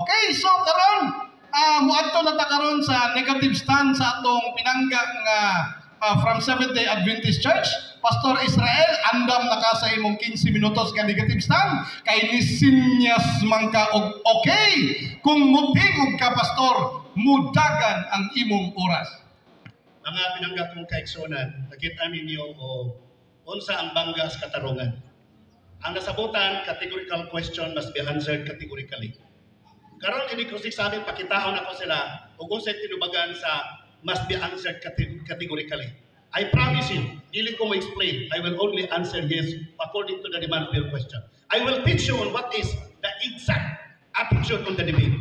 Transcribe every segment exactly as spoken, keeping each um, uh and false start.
Okay, so karon uh, muadto na ta karon sa negative stand sa atong pinangga nga uh, from Seventh-day Adventist Church. Pastor Israel, andam na ka sa imong fifteen minutos nga negative stand kay nisinyas man ka og okay kung mutingog ka pastor mudagan ang imong oras. Mga pinangga kong kaigsunan, nakita ninyo o unsa ang bangga sa katarungan. Ang nasabutan, categorical question must be answered categorically. Karon ini ko sabi pakitahon ako sila ug unsay tinubagan sa must be answered categorically. I promise you, dili ko mo explain. I will only answer yes according to the demand of your question. I will teach you on what is the exact attitude on the debate.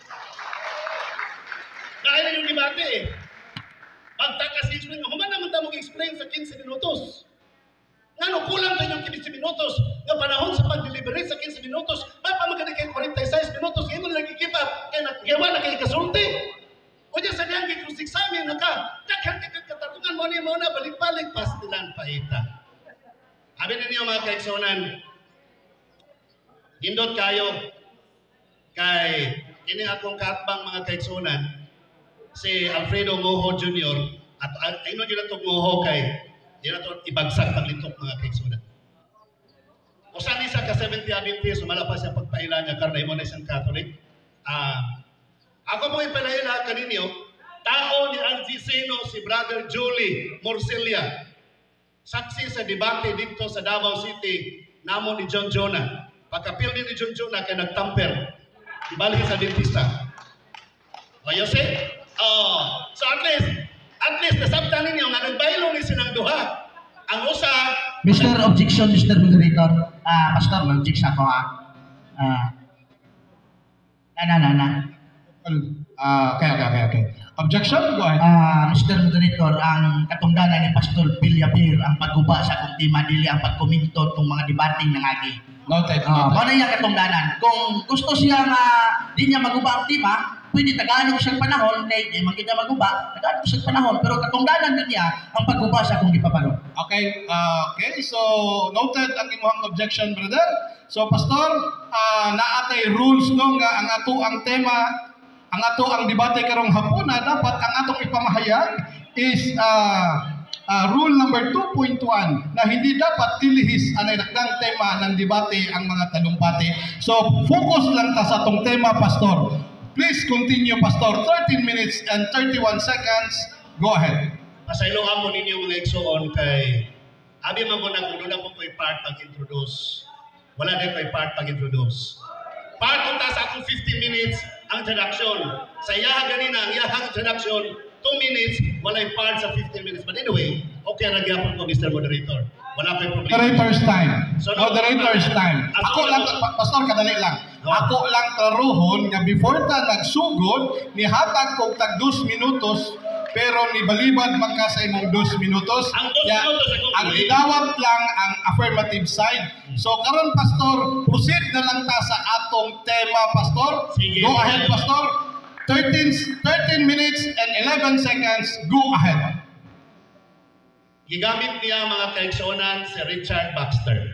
Dahil yung debate eh. Pagtakas i-explain, human naman ta mag-explain sa fifteen minutos. Ngano kulang tayo yung fifteen minutos nga panahon sa pag-deliberate sa fifteen minutos, mapa maganda kayo forty-six minutos, ngayon mo nag-give up, kaya nagawa na kayo kasulti. O dyan sa niyang kikrusiksamin, naka, takhan ka katarungan mo niya mo na, balik-balik, pastilan paita. Sabi ninyo mga kaigsunan, hindot kayo, kay, ini akong katbang mga kaigsunan, si Alfredo Moho Junior, at ayun nyo na itong Moho kay, di na ito ibagsak paglitok mga kaigsunan. O saan isa ka Seventh-day Adventist, umalapas ang pagpaila niya, karna mo na isang Catholic. Ah, ako po ipalaila kaninyo, tao ni Angie Seno, si Brother Julie Morcelia, saksi sa debate dito sa Davao City, namo ni John Jonah. Pagkapil din ni John Jonah kaya nagtamper, ibalik sa dentista. O Yose? Oh, so at least, at least nasabtan ninyo nga nagbaylo ni sinang duha. Ang usa, Mister Objection, Mister Moderator. Ah, Pastor, mag-objection ako ah. Ah. Na, na, na, na. Uh, okay, okay, okay, okay. Objection? Go ahead. Ah, Mister Moderator, ang katungdanan ni Pastor Villapir ang pagguba sa akong tema dili ang pagkomento tong mga debating nangagi. Noted. Ah, mao na yung katungdanan. Kung gusto siya nga di niya maguba ang tema, pwede tagaan ko siyang panahon kay di man kita maguba, tagaan ko siyang panahon, pero katungdanan din niya ang pagguba sa akong gipapalo. Okay, uh, okay. So noted ang imong objection, brother. So pastor, uh, naatay rules no nga ang ato ang tema, ang ato ang debate karong hapuna, dapat ang atong ipamahayag is uh, uh, rule number two point one na hindi dapat tilihis ang nagdang tema ng debate ang mga talumpati. So focus lang ta sa atong tema, pastor. Please continue, pastor. thirteen minutes and thirty-one seconds. Go ahead. Pasaylohan mo ninyo mga igsoon kay abi man ko na kung doon na po ko'y part pag-introduce. Wala din ko'y part pag-introduce. Part ko ta sa akong fifteen minutes ang introduction. Sa iyaha ganina, ang iyahang introduction, two minutes, wala'y part sa fifteen minutes. But anyway, okay na gyapon ko, Mister Moderator. Wala pa yung problema. Moderator's time. So, no, Moderator's time. Ako lang, pastor, kadali lang. No. Ako lang klaruhon nga before ta nagsugod, nihatag kong tag dos minutos, pero ni balibad man ka sa imong dos minutos. Ang dos Ya, minutos ako. ang idawat lang ang affirmative side. So karon pastor, proceed na lang ta sa atong tema, pastor. Sige. Go ahead, pastor. thirteen minutes and eleven seconds. Go ahead. Gigamit niya mga kaigsuonan si Richard Baxter.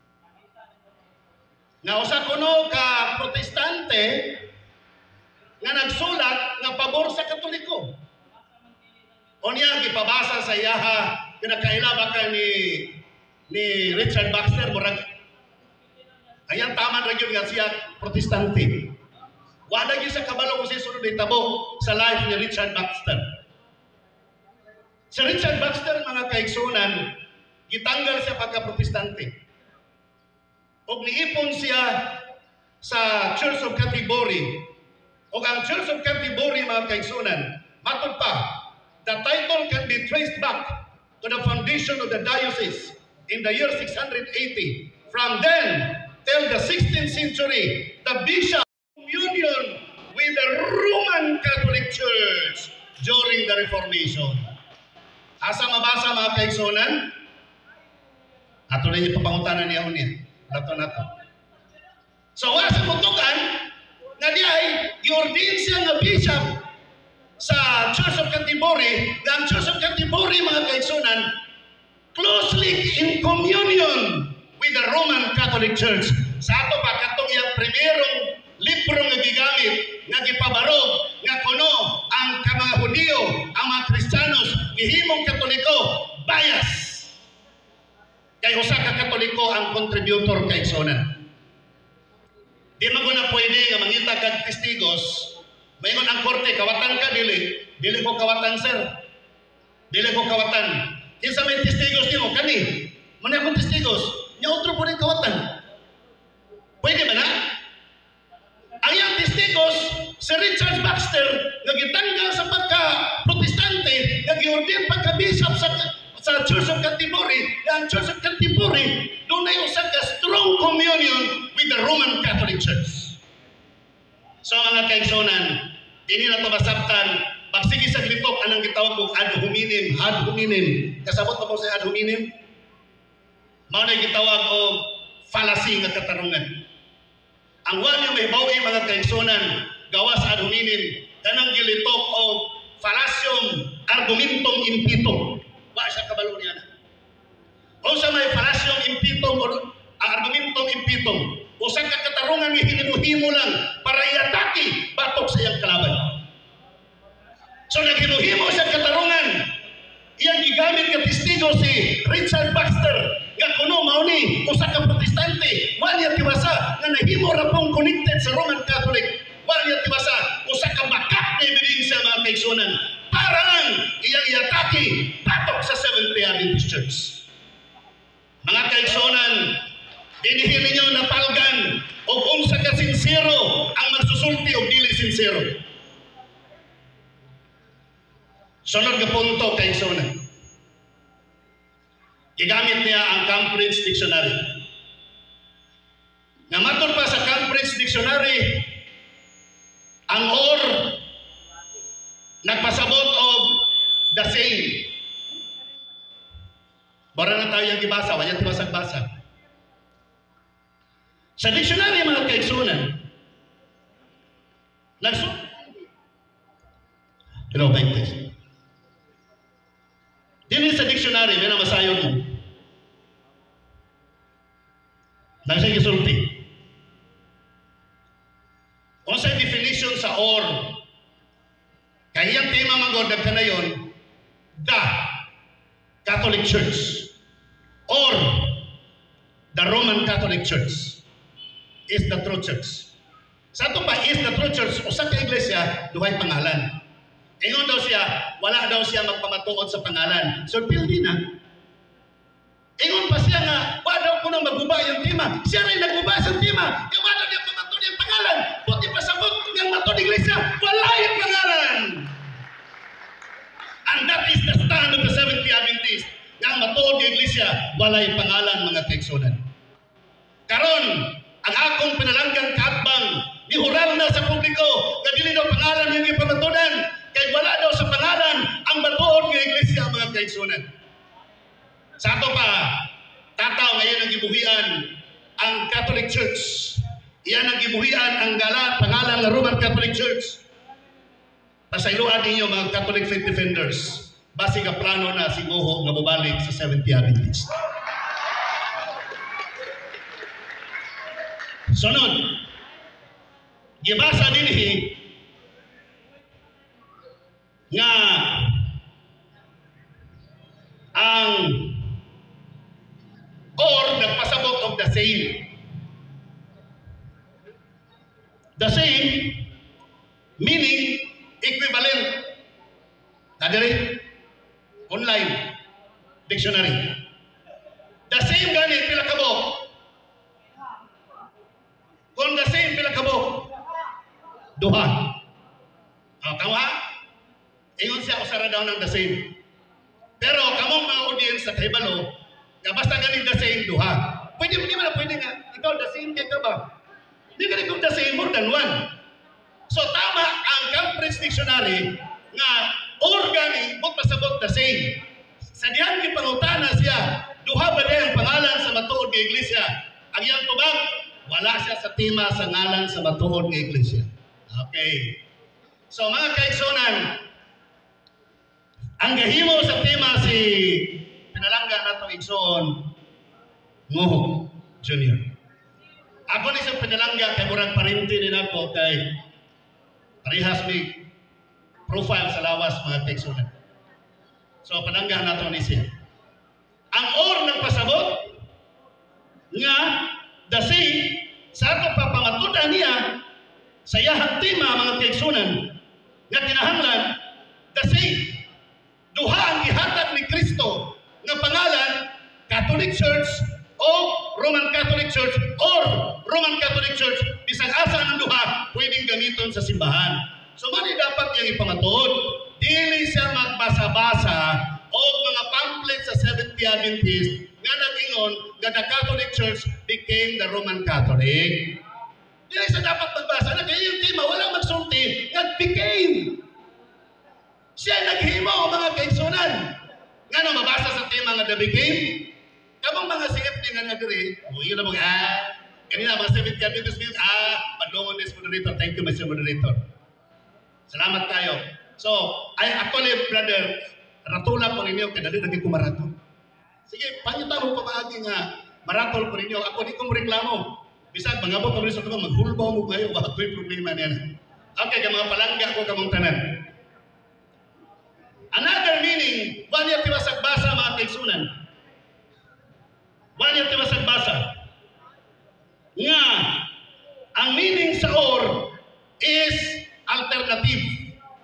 Nga usa kuno ka protestante nga nagsulat nga pabor sa Katoliko. O niya gipabasa sa iyaha kinakaila baka ni ni Richard Baxter murag ayan taman ra gyud nga siya protestante. Wala gyud sa kabalo kung siya sunod itabo sa life ni Richard Baxter. Si Richard Baxter, mga kaigsunan, gitanggal siya pagka-protestante. O niipon siya sa Church of Canterbury. O ang Church of Canterbury, mga kaigsunan, matod pa, the title can be traced back to the foundation of the diocese in the year six hundred eighty. From then till the sixteenth century, the bishop communion with the Roman Catholic Church during the Reformation. Asa mabasa mga kaigsunan? Ato na yung papangutanan niya unya. Nato nato. So wala sa putukan, nga di ay i-ordain siya nga bishop sa Church of Canterbury, nga ang Church of Canterbury mga kaigsunan, closely in communion with the Roman Catholic Church. Sa ato pa, katong yung primerong libro nga gigamit contributor kay Igsonan. Di man ko na pwede nga mangita kag testigos, maingon ang korte, kawatan ka, dili. Dili ko kawatan, sir. Dili ko kawatan. Kinsa may testigos nimo kani? Muna akong testigos, nya otro po rin kawatan. Pwede ba na? Ang iyang testigos, si Richard Baxter, nagitanggal sa pagka-protestante, nag-i-ordain pagka-bishop sa sa Church of Canterbury, ang Church of Canterbury, doon ay usa ka strong communion with the Roman Catholic Church. So mga kaigsonan, hindi na ito masabtan, magsige sa glitok, anong gitawag kong ad hominem, ad hominem. Kasabot na po sa ad hominem? Mao na gitawag o fallacy nga katarungan. Ang wala may bawi mga kaigsonan, gawas ad hominem, kanang gilitok o fallacium argumentum impitum. Wa siya kabalo niya na. O sa may fallacium impitum o argumentum impitum, usa ka katarungan nga hinimuhimo lang para iatake batok sa iyang kalaban. So naghimuhimo sa katarungan, iyang gigamit ka testigo si Richard Baxter nga kuno mao ni usa ka protestante, wa niya tiwasa nga nahimo ra pong connected sa Roman Catholic, wa niya tiwasa usa ka bakat na ebidensya mga kaigsonan para lang iyang iatake batok sa Seventh-day Adventist Church. Mga kaigsonan, dinihin ninyo napalgan o unsa ka sincero ang magsusulti o dili sincero. Sunod ka punto kaigsonan. Gigamit niya ang Cambridge Dictionary. Namatod pa sa Cambridge Dictionary, ang or nagpasabot og the same. Bara na tayo yung ibasa, wala tayo basag-basag. Sa dictionary mga kaigsunan, nagsu... Hello, bike test. Dili sa dictionary, may namasayon mo. Nagsay gisulti. O sa definition sa or, kaya yung tema magordag ka na yun, the Catholic Church or the Roman Catholic Church is the true church. Sa ito pa, is the true church, o sa ka-iglesia, duhay pangalan. Ingon daw siya, wala daw siya magpamatuod sa pangalan. So, pildi na. Ingon pa siya nga, wala daw ko nang maguba yung tema. Siya rin naguba sa tema. Kaya wala niya pamatuod yung pangalan. Puti pasabot ng matod iglesia, wala yung pangalan. And that is the stand of the Seventh-day Adventist. Nga matuod yung iglesia, wala yung pangalan mga kaigsonan. Karon, ang akong pinalanggang katbang, nihural na sa publiko, na dili daw pangalan yung ipamatudan, kaya wala daw sa pangalan ang matuod ng iglesia mga kaigsonan. Sa ato pa, tataw ngayon ang gibuhian ang Catholic Church. Iyan ang gibuhian ang gala, pangalan ng Roman Catholic Church. Pasailuan ninyo mga Catholic faith defenders, base ka plano na si Goho nga bubalik sa Seventh-day Adventist. Sunod, gibasa dinhi nga ang or nagpasabot of the same. The same meaning equivalent. Nadiri online dictionary. The same gani pila kabok. Kung the same pila kabok. Duha. Oh, kamu ha? Ingon siya usara daw ng the same. Pero kamong mga audience sa kahibalo, nga basta ganing the same duha. Pwede mo, di ba na pwede nga, ikaw the same ka ba? Hindi ka rin the same more than one. So tama ang Cambridge Dictionary nga organi mo pasabot the same. Sa diyan kipangutana siya, duha ba na ang pangalan sa matuod ng iglesia? Ang iyang tubag, wala siya sa tema sa ngalan sa matuod ng iglesia. Okay. So mga kaigsonan, ang gahimo sa tema si pinalangga nato igsoon Ngoho Junior. Ako ni sa pinalangga kay murag parinti din ako kay parehas mi profile sa lawas mga kaigsonan. So panangga nato ni siya. Ang or ng pasabot nga dasi sa ato papamatudan niya sa iyahang tema mga kaigsunan nga kinahanglan dasi duha ang gihatag ni Kristo nga pangalan Catholic Church o Roman Catholic Church or Roman Catholic Church bisag asa ng duha pwedeng gamiton sa simbahan. So mani dapat yang ipamatud dili siya magbasa-basa o mga pamphlet sa Seventh-day Adventist nga nagingon nga the Catholic Church became the Roman Catholic. Dili siya dapat magbasa na kaya yung tema walang magsulti nga became. Siya naghimo mga kaigsunan. Nga no mabasa sa tema nga the became. Kamang mga C F D nga nga diri, o yun na mga ah, kanina mga Seventh-day Adventist means ah, padlongon this moderator. Thank you, Mister Moderator. Salamat kayo. So, ay actually, brother, ratula po ninyo, kadali naging kumarato. Sige, panyutang mo pamaagi nga, maratol po ninyo. Ako di ko mo reklamo. Bisag, mga bot, sa ito, maghulbaw mo kayo, bakit may problema niyan. Okay, ka mga palangga ko kamong tanan. Another meaning, one year tiwasag basa mga kaigsunan. One year tiwasag basa. Nga, ang meaning sa or is alternative.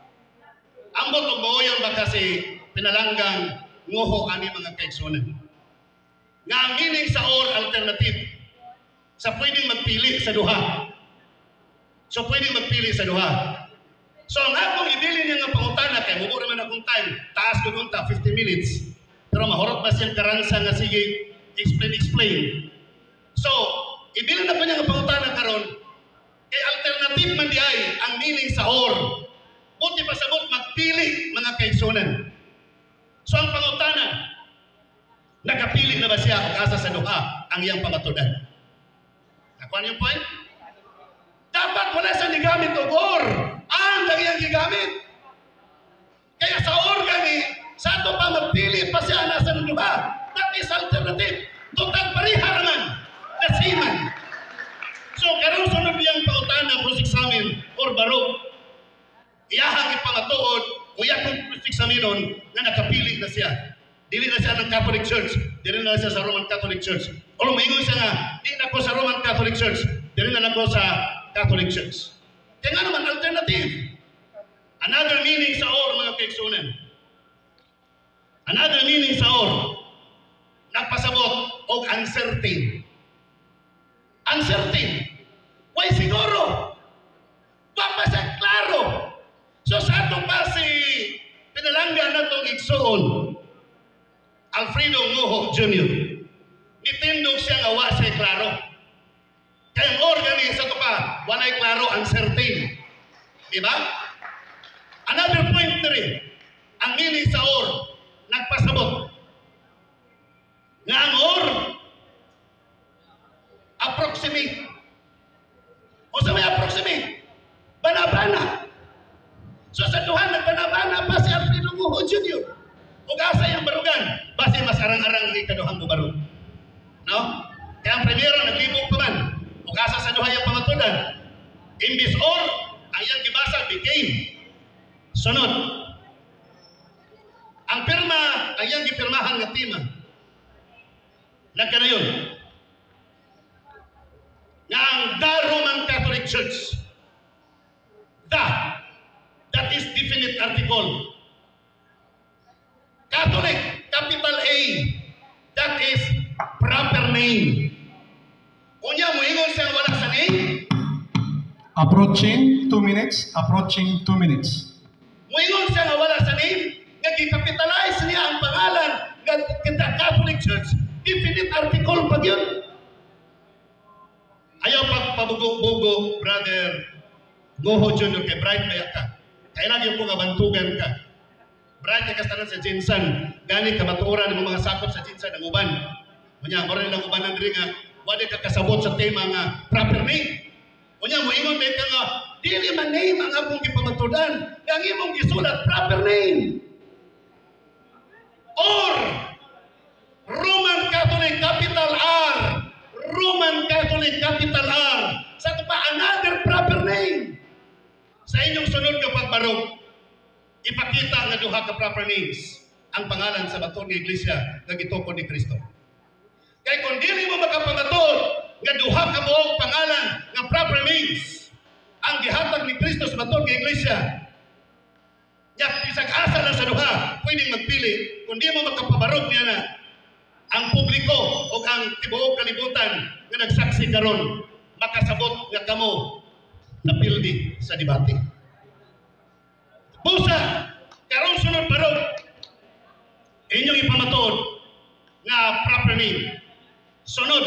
Ang botog mo yan ba kasi pinalanggang ngoho ani mga kaigsunan. Nga ang meaning sa or alternative. Sa pwedeng magpili sa duha. So pwedeng magpili sa duha. So ang akong ibili niya nga pangutana kay mubura man akong time, taas ko nung ta fifty minutes. Pero mahurot ba siyang karansa nga sige explain explain. So ibili na ko niya nga pangutana karon kay alternative man di ay ang meaning sa or. Buti pasabot magpili mga kaigsunan. So ang pangutana, nakapili na ba siya o asa sa duha ang iyang pamatudan? Nakuha niyo point? Dapat wala siya nigamit o or. Ang iyang gigamit. Kaya sa or gani, sa ito pa magpili pa siya nasa ng duha. That is alternative. Total pariha naman. Nasiman. So karon sunod niyang pangutana cross-examine or barok. Iyahang ipamatuod o iyakong cross-examinon na nakapili na siya. Dili na siya ng Catholic Church. Dili na siya sa Roman Catholic Church. O lumingon siya nga, di na ko sa Roman Catholic Church. Dili na ko sa Catholic Church. Kaya nga naman, alternative. Another meaning sa or, mga kaigsunan. Another meaning sa or, nagpasabot o uncertain. Uncertain. Why siguro? Papa siya klaro. So sa ato pa si pinalanggan na itong igsoon, Alfredo Ngoho Junior Nitindog siya nga wa siya klaro. Kaya ang organi sa ito pa, walay klaro, uncertain. Diba? Another point na rin, ang meaning sa or, nagpasabot. Nga ang or, approximate. O sa may approximate, bana-bana. So sa duhan, nagbanabana pa si Alfredo Ngoho Junior Ug asa yung barugan, base mas arang-arang ni kaduhang barug. No? Kaya ang primero, naglibog pa man. Ug asa sa duha yung pamatudan. Imbis or, ang iyang gibasa, became. Sunod. Ang pirma, ang iyang gipirmahan nga tema. Nagka na yun. Nga ang The Roman Catholic Church. The. That is definite article. Catholic, capital A. That is proper name. Unya mo ingon siyang wala sa name. Approaching two minutes. Approaching two minutes. Mo ingon siya nga wala sa name. Nga gi-capitalize niya ang pangalan ng kita Catholic Church. Definite article pa yun. Ayaw pagpabugo-bugo, brother Ngoho Junior kay Bright Bayak ka. Kaya lagi po nga bantugan ka. Bright ka kastanan sa Jinsan. Gani ka matuoran ng mga sakop sa Jinsan ng uban. Kunya, maroon ng uban ng nga, wala ka kasabot sa tema nga proper name. Kunya, mo ingon may ka nga, dili man name ang akong gipamatudan. Ang imong gisulat, proper name. Or, Roman Catholic capital R. Roman Catholic capital R. Sa ito pa, another proper name. Sa inyong sunod nga pagbarog, ipakita nga duha ka proper names ang pangalan sa baton nga iglesia nga gitukod ni Kristo. Kaya kung dili mo makapamatod, nga duha ka moong pangalan, nga proper names, ang gihatag ni Kristo sa matod ng iglesia. Yak, isang asa lang sa duha, pwedeng magpili, kung di mo makapabarog niya na, ang publiko o ang tibuok kalibutan nga nagsaksi karon makasabot nga kamo napildi sa debate. Busa, karon sunod parod, inyong ipamatod nga proper name. Sunod,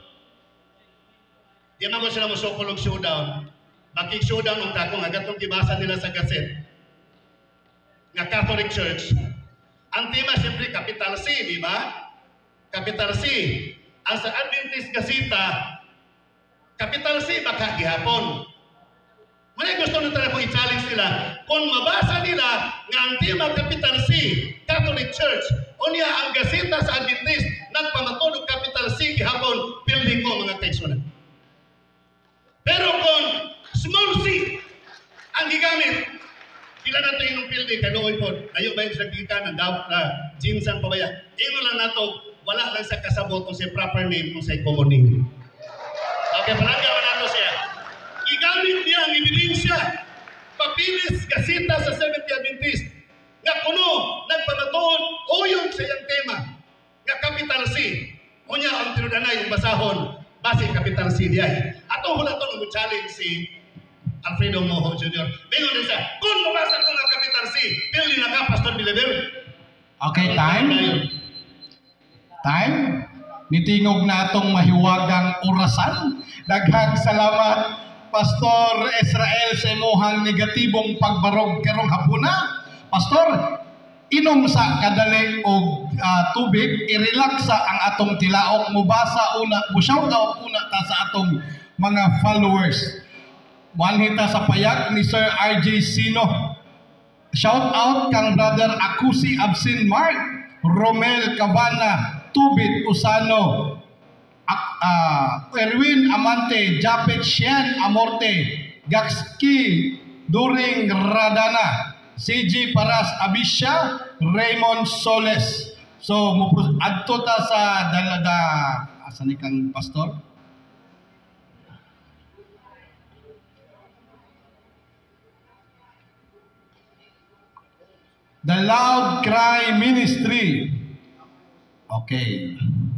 di man ko sila musukulog showdown. Bakit showdown ng takong agatong gibasa nila sa gaset nga Catholic Church. Ang tema siyempre Capital C, di ba? Capital C. Ang sa Adventist Gazeta, Capital C baka gihapon. Muna gusto nyo talaga kong i-challenge nila. Kung mabasa nila nga ang tema Capital C, Catholic Church, o niya ang Gazeta sa Adventist, nagpamatulog Capital C gihapon, building ko mga kaigsunan. Pero kung small c ang gigamit, pila na ito yung building, kanuoy po, ayo ba yung sagika ng dapat na jinsan pa ba yan? Ino lang na ito, wala lang sa kasabot kung siya proper name kung siya common name. Okay, palagyan mo na ito siya. Igamit niya ang ebidensya. Papilis Gazeta sa Seventh-day Adventist. Nga kuno, nagpamatuon, o yun sa iyang tema. Nga Capital C. O niya ang tinudanay yung basahon. Base Capital C diay. Atong hula ito nung challenge si Alfredo Moho Junior Bingon din siya, kung mabasa ko nga Capital C, pili na ka, Pastor Bilever. Okay, time. Time. Nitingog na itong mahiwagang orasan. Daghang salamat, Pastor Israel, sa imuhang negatibong pagbarog karong hapuna. Pastor, inom sa kadali og uh, tubig, i-relax sa ang atong tilaok, mubasa una, mu-shout out una ta sa atong mga followers. Wanhita sa payag ni Sir R J Sino. Shout out kang Brother Akusi Absin Mark, Romel Cabana, Tubit Usano, uh, Erwin Amante, Japet Shian Amorte, Gakski During Radana, C G Paras Abisha, Raymond Soles. So, adto ta sa dalada, asa ni kang pastor? The Loud Cry Ministry. Okay.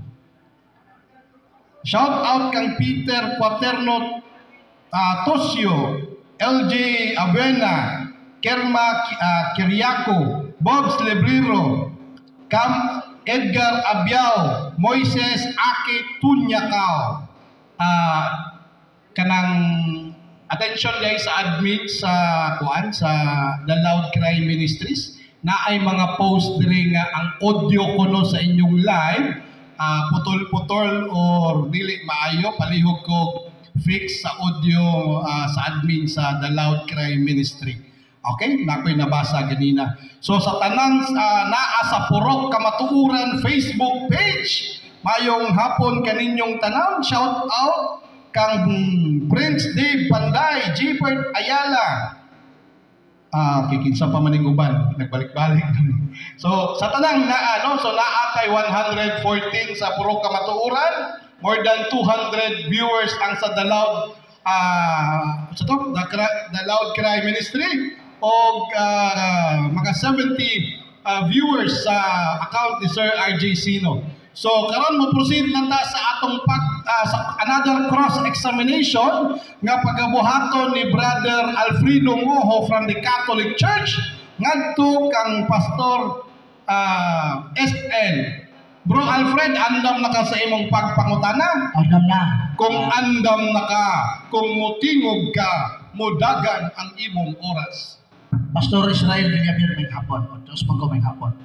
Shout out kang Peter Quaterno uh, Tosio, L J Avena, Kerma uh, Kiriaco, Bobs Lebrero, Cam Edgar Abiao, Moises Aki Tunyakaw. Uh, kanang attention guys sa admin sa kuan sa The Loud Cry Ministries. Na ay mga post diri nga ang audio kuno sa inyong live uh, putol-putol or dili maayo, palihog ko fix sa audio uh, sa admin sa The Loud Cry Ministry. Okay, nakoy nabasa ganina. So sa tanang uh, naa sa Purok Kamatuuran Facebook page, mayong hapon kaninyong tanan. Shout out kang Prince Dave Panday, Gilbert Ayala. Ah, kikinsa pa maning uban, nagbalik-balik. So, sa tanang na ano, so naa kay one hundred fourteen sa Purok Kamatuuran, more than two hundred viewers ang sa The Loud ah, uh, so to, the, the Loud Cry Ministry og uh, mga seventy uh, viewers sa account ni Sir R J Sino. So karon mo proceed na ta sa atong pag uh, sa another cross examination nga pagabuhaton ni Brother Alfredo Moho from the Catholic Church ngadto kang Pastor uh, S L. Bro Alfred, andam na ka sa imong pagpangutana? Andam na. Kung andam na ka, kung mutingog ka, mudagan ang imong oras. Pastor Israel Villavier may hapon. Diyos pag may hapon.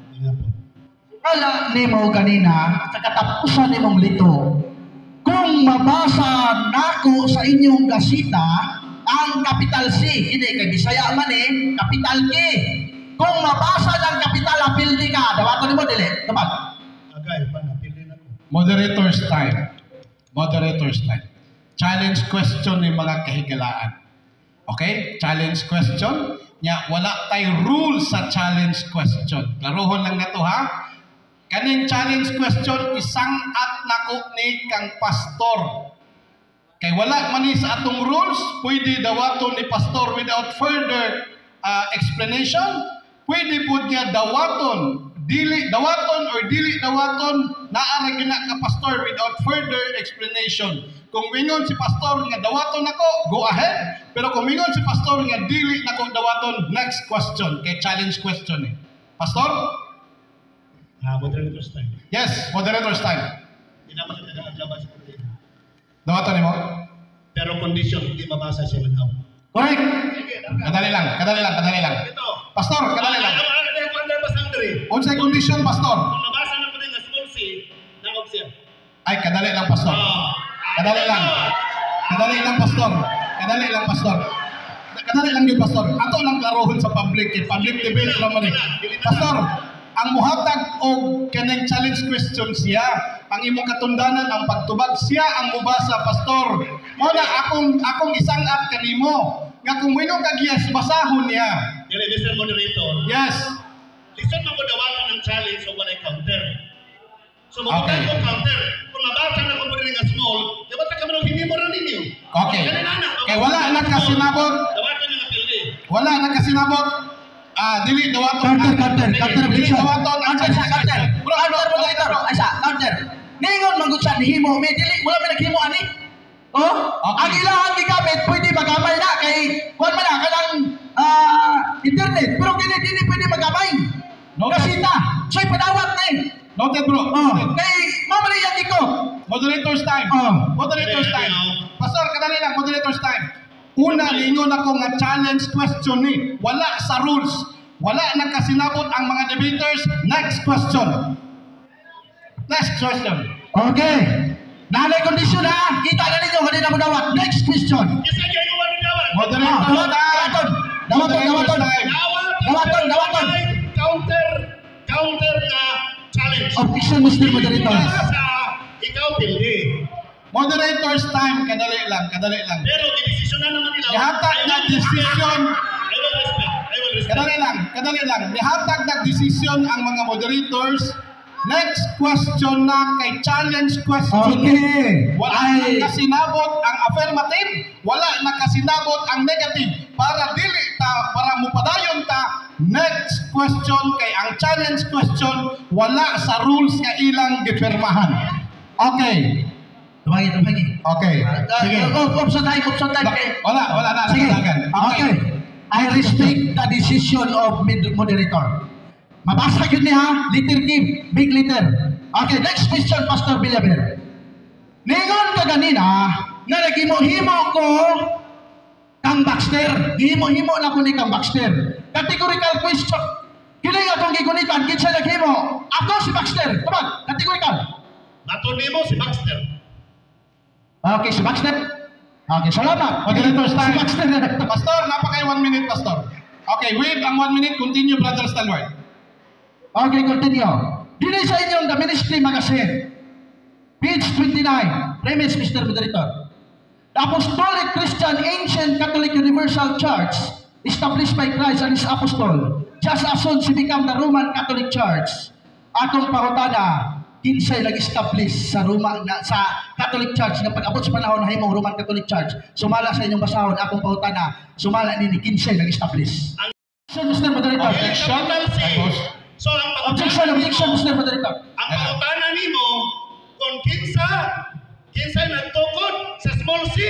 Kala ni mo kanina, sa katapusan ni mong lito, kung mabasa nako sa inyong gasita, ang Capital C, hindi kay Bisaya man eh, Capital K. Kung mabasa ng Capital Apildi ka, dawato ni mo dili, dapat. Agay, pa napildi na ko. Moderator's time. Moderator's time. Challenge question ni mga kahigalaan. Okay? Challenge question. Nya, wala tay rule sa challenge question. Klaruhon lang na to ha. Kaning challenge question isang at nako ni kang pastor. Kay wala man ni sa atong rules, pwede dawaton ni pastor without further uh, explanation. Pwede po niya dawaton, dili dawaton or dili dawaton, naara gyud na ka pastor without further explanation. Kung mingon si pastor nga dawaton nako, go ahead. Pero kung mingon si pastor nga dili nako dawaton, next question. Kay challenge question eh. Pastor? Ah, moderator's time. Yes, moderator's time. Hindi naman kita naglaban sa problema. Dawaton nimo? Pero condition, hindi mabasa siya mag-out. Correct. Sige, dapat. Kadali lang, kadali lang, kadali lang. Ito. Pastor, kadali lang. Ano ang ano yung kwanda ba Sandri? Unsay condition, pastor? Kung nabasa na po din nga small c, nangog siya. Ay, kadali lang, pastor. Ah. Kadali lang. Kadali lang, pastor. Kadali lang, pastor. Kadali lang yun, pastor. Ato lang klarohon sa public. Eh. Public debate naman eh. Pastor, ang muhatag o kanang challenge question siya, ang imong katundanan, ang pagtubag siya, ang mubasa, pastor. Muna, akong, akong isang at kanimo. Nga kung minong kagyas, basahon niya. Dili, Mister Moderator. Yes. Listen mo ko dawaton ng challenge o walay counter. So, Okay. mabutan ko counter. Kung nabasa na ko mo rin nga small, dapat ka mo hindi mo rin ninyo. Okay. Kaya wala na kasinabot. Dawaton yung apili. Wala na kasinabot. Ah, dili dawaton. Counter, counter, counter Dili objection. dawaton. Counter sa counter. Bro, counter mo dito. Ay sa, counter. Ningon manggod sa nihimo, may dili, wala may naghimo ani. Oh, Okay. ang ilahang gigamit pwede magamay na kay kuan man na kanang ah, internet, pero kini dili pwede magamay. No, Kasita, soy padawat ni. Noted, bro. Oh, Noted. kay mamali yan iko. Moderator's time. Oh. Moderator's time. Pastor, kadali lang, moderator's time. Una, ningon ako nga challenge question ni. Wala sa rules. Wala nang kasinabot ang mga debaters. Next question. Next question. Okay. Nalay kondisyon ha. Kita na ninyo kanina mo dawat. Next question. Kasi kaya yung wala dawan. Ah, Moderator's time. dawaton. Dawaton, dawaton. time. Dawaton, dawaton. Counter, counter na challenge. Objection, Mister Moderator. Nabasa, ikaw pili. Moderator's time. Kadali lang, kadali lang. Pero i-desisyon na naman nila. Ihatag na decision. I will respect. I will respect. Kadali lang, kadali lang. Nihatag na decision ang mga moderators. Next question na kay challenge question. Okay. Wala Ay, na kasinabot ang affirmative, wala na kasinabot ang negative. Para dili ta, para mupadayon ta, next question kay ang challenge question, wala sa rules nga ilang gipirmahan. Okay. tumagi, tumagi. Okay. Sige. Uh, option time, option time. Ba- Wala, wala na. Sige. Nagdagan. Okay. I respect the decision of mid- moderator. Mabasa yun niya, letter K, big letter. Okay, next question, Pastor Villaver. Ningon ka ganina, na naghimo-himo ko kang Baxter. Himo-himo na ko ni kang Baxter. Categorical question. Kini nga itong gigunitan, kinsa naghimo. Ako si Baxter. Tumag, categorical. Matuni mo si Baxter. Okay, si Baxter. Okay, salamat. Moderator's time. Si Baxter na Pastor, napakay one minute, Pastor. Okay, wait ang one minute. Continue, Brother Stalwart. Okay, continue. Dili sa inyong The Ministry Magazine, page twenty-nine, premise, Mister Moderator. The Apostolic Christian Ancient Catholic Universal Church, established by Christ and His Apostle, just as soon she became the Roman Catholic Church. Atong pangutana, kinsay nag-establish sa Roma na, sa Catholic Church na pag-abot sa panahon na himong Roman Catholic Church. Sumala sa inyong basahon, akong pangutana, sumala ni kinsay nag-establish. So, Mister Moderator. Objection. Objection. So, ang Objection, pangutana objection, nimo, Mister Moderator. ang pangutana nimo, kung kinsa, kinsa nagtukod sa small c,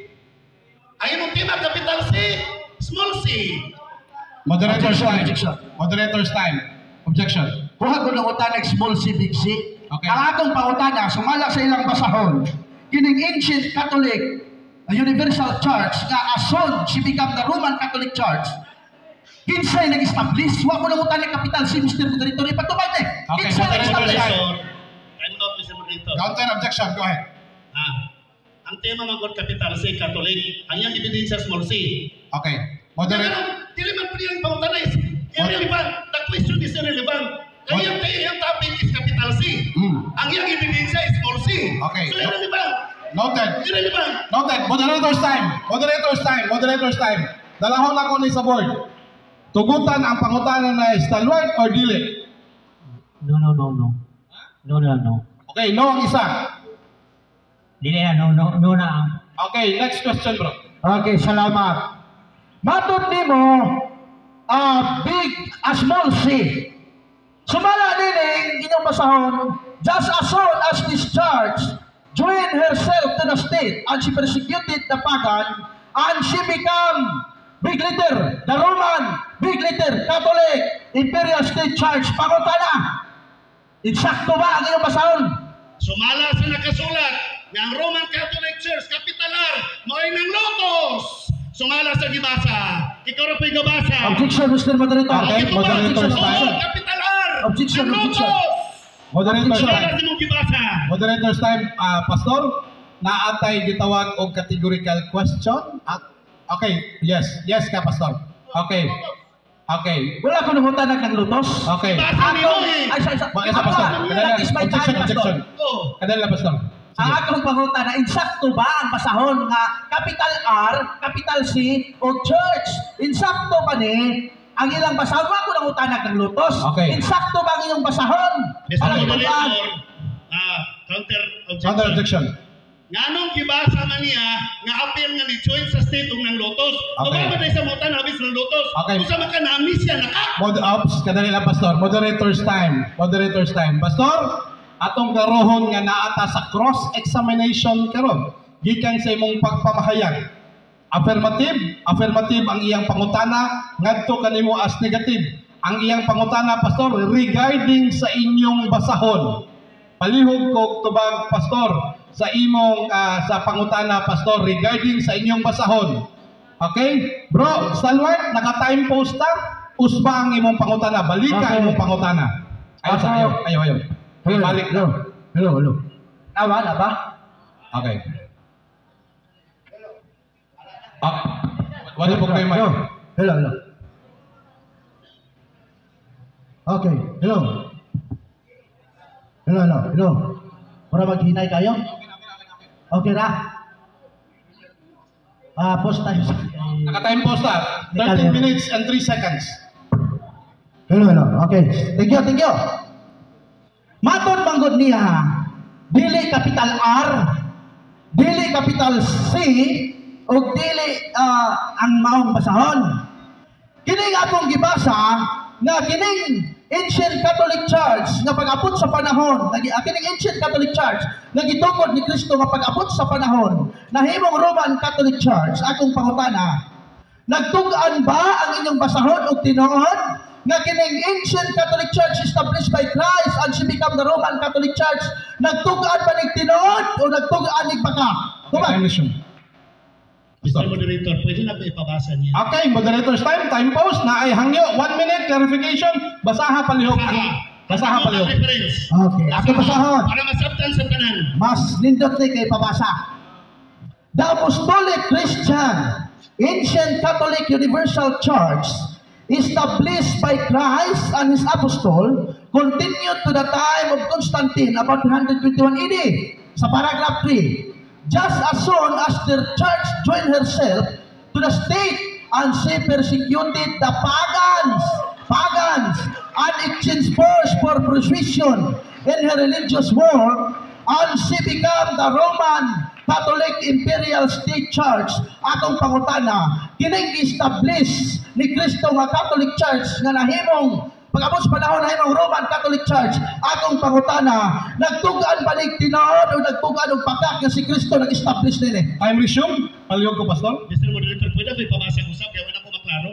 ay mong tema capital C, small c. Moderator's time. Objection. Moderator's time. Objection. Kuha ko ng utanag small c, big c. Okay. Ang akong pangutana, sumala sa ilang basahon, kining ancient Catholic uh, Universal Church nga ason si become the Roman Catholic Church. Kinsay nag-establish? Wa ko ng utanag capital C, Mister Moderator. Ipatubay eh. Okay, Kinsay Moderator, nag-establish? time. I'm not Mister Moderator. Counter objection. Go ahead. Ah, ang tema magod capital C, Catholic, ang iyang ebidensya small c. Okay. Pero, Moderator. dili man po yung pangutana is irrelevant. The question is irrelevant. Kaya yung, yung topic is capital C. Hmm. Ang iyang ebidensya is small c. Okay. So irrelevant. Noted. Irrelevant. Noted. Moderator's time. Moderator's time. Moderator's time. Dalahon ako ni sa board. Tugutan ang pangutana na Stalwart or dili? No, no, no, no. No, no, no. Okay, no ang isa. Dili na, no, no, no na. Okay, next question bro. Okay, salamat. Matod nimo, a big, a small C. Sumala nining inyong basahon, just as soon as this church joined herself to the state and she persecuted the pagan and she become big leader, the Roman, big leader, Catholic, Imperial State Church, pangutana. Insakto ba ang inyong basahon? Sumala sa nakasulat nga ang Roman Catholic Church, kapitalar, mao'y ng lotos. Sumala sa gibasa. Ikaw na po'y gabasa. Objection, Mister Moderator. Okay, moderator's time. Kapitalar, Objection, ng objection. lotos. Moderator's Sumala time. sa mong gibasa. Moderator's time, ah, Pastor, naatay gitawag og categorical question. Ah, okay, yes, yes ka, Pastor. Okay, okay, Wala ko nangutanag ng lutos. okay. Basa ni Ako, Moy. ay, sa isa, Mga isa, Pastor. ako, Kadala, that is my objection, time, objection. Pastor. Oh. Kadala, Pastor. Ang Sige. akong pangutan na insakto ba ang basahon nga capital R, capital C o church? Insakto pa ni ang ilang basahon. Wala ko nangutanag ng lutos. Okay. Insakto ba ang inyong basahon? Mister Para Moderator, ibutan. ah, counter Counter objection. objection. Nganong gibasa man niya nga appeal nga ni-join sa state ug ng lotos. Okay. Kung ba sa mutan habis ng lotos. Okay. Kung sa man ka na amnesia na ka. Mod ops, kadali lang, Pastor. Moderator's time. Moderator's time. Pastor, atong karohon nga naata sa cross-examination karon gikan sa imong pagpamahayag. Affirmative, affirmative ang iyang pangutana, ngadto kanimo as negative. Ang iyang pangutana, Pastor, regarding sa inyong basahon. Palihog ko tubag, Pastor, sa imong ah, sa pangutana, Pastor, regarding sa inyong basahon. Okay? Bro, Stalwart, naka-time post ta? Usba ang imong pangutana. Balik ka Okay. imong pangutana. Ayaw sa ayaw. Ayaw, ayaw. Hello, Balik. hello, hello, hello. Nawa na ba? Okay. Ah, wala po kayo may. Hello, hello, hello. Okay, hello. Hello, hello, hello. Para maghinay kayo? Okay na? Ah, post tayo. Naka-time post ta. thirteen minutes and three seconds. Hello, hello. Okay. Thank you, thank you. Matod manggod niya, dili capital R, dili capital C, o dili ah, ang maong basahon. Kining atong gibasa nga kining ancient Catholic Church nga pag-abot sa panahon, nagi ah, kining ancient Catholic Church nga gitukod ni Kristo nga pag-abot sa panahon, nahimong Roman Catholic Church, akong pangutana, nagtug-an ba ang inyong basahon o tinuod nga kining ancient Catholic Church established by Christ and she become the Roman Catholic Church, nagtug-an ba ning tinuod o nagtug-an ning baka? Diba? Time mission. Mister Moderator, pwede na ba ipabasa niya? Okay, moderator's time, time post na ay hangyo. One minute, clarification. Basaha palihog. Basaha palihog. Reference. Okay, ako basahon. Para masabtan sa tanan. Mas nindot ni kay pabasa. The Apostolic Christian Ancient Catholic Universal Church established by Christ and his apostle continued to the time of Constantine about one twenty-one A D sa paragraph three. Just as soon as the church joined herself to the state and she persecuted the pagans, pagans, and exchanged force for persuasion in her religious war, and she became the Roman Catholic Imperial State Church. Atong pangutana, kining establish ni Kristo nga Catholic Church nga nahimong pag-abot sa panahon nahimong Roman Catholic Church. Atong pangutana, nagtugaan ba ning tinuod o nagtugaan og pakak nga si Kristo nag-establish nini? Time resume. Palihog ko, Pastor. Mister Moderator, pwede ba ipabasa ko sab kaya wala ko maklaro?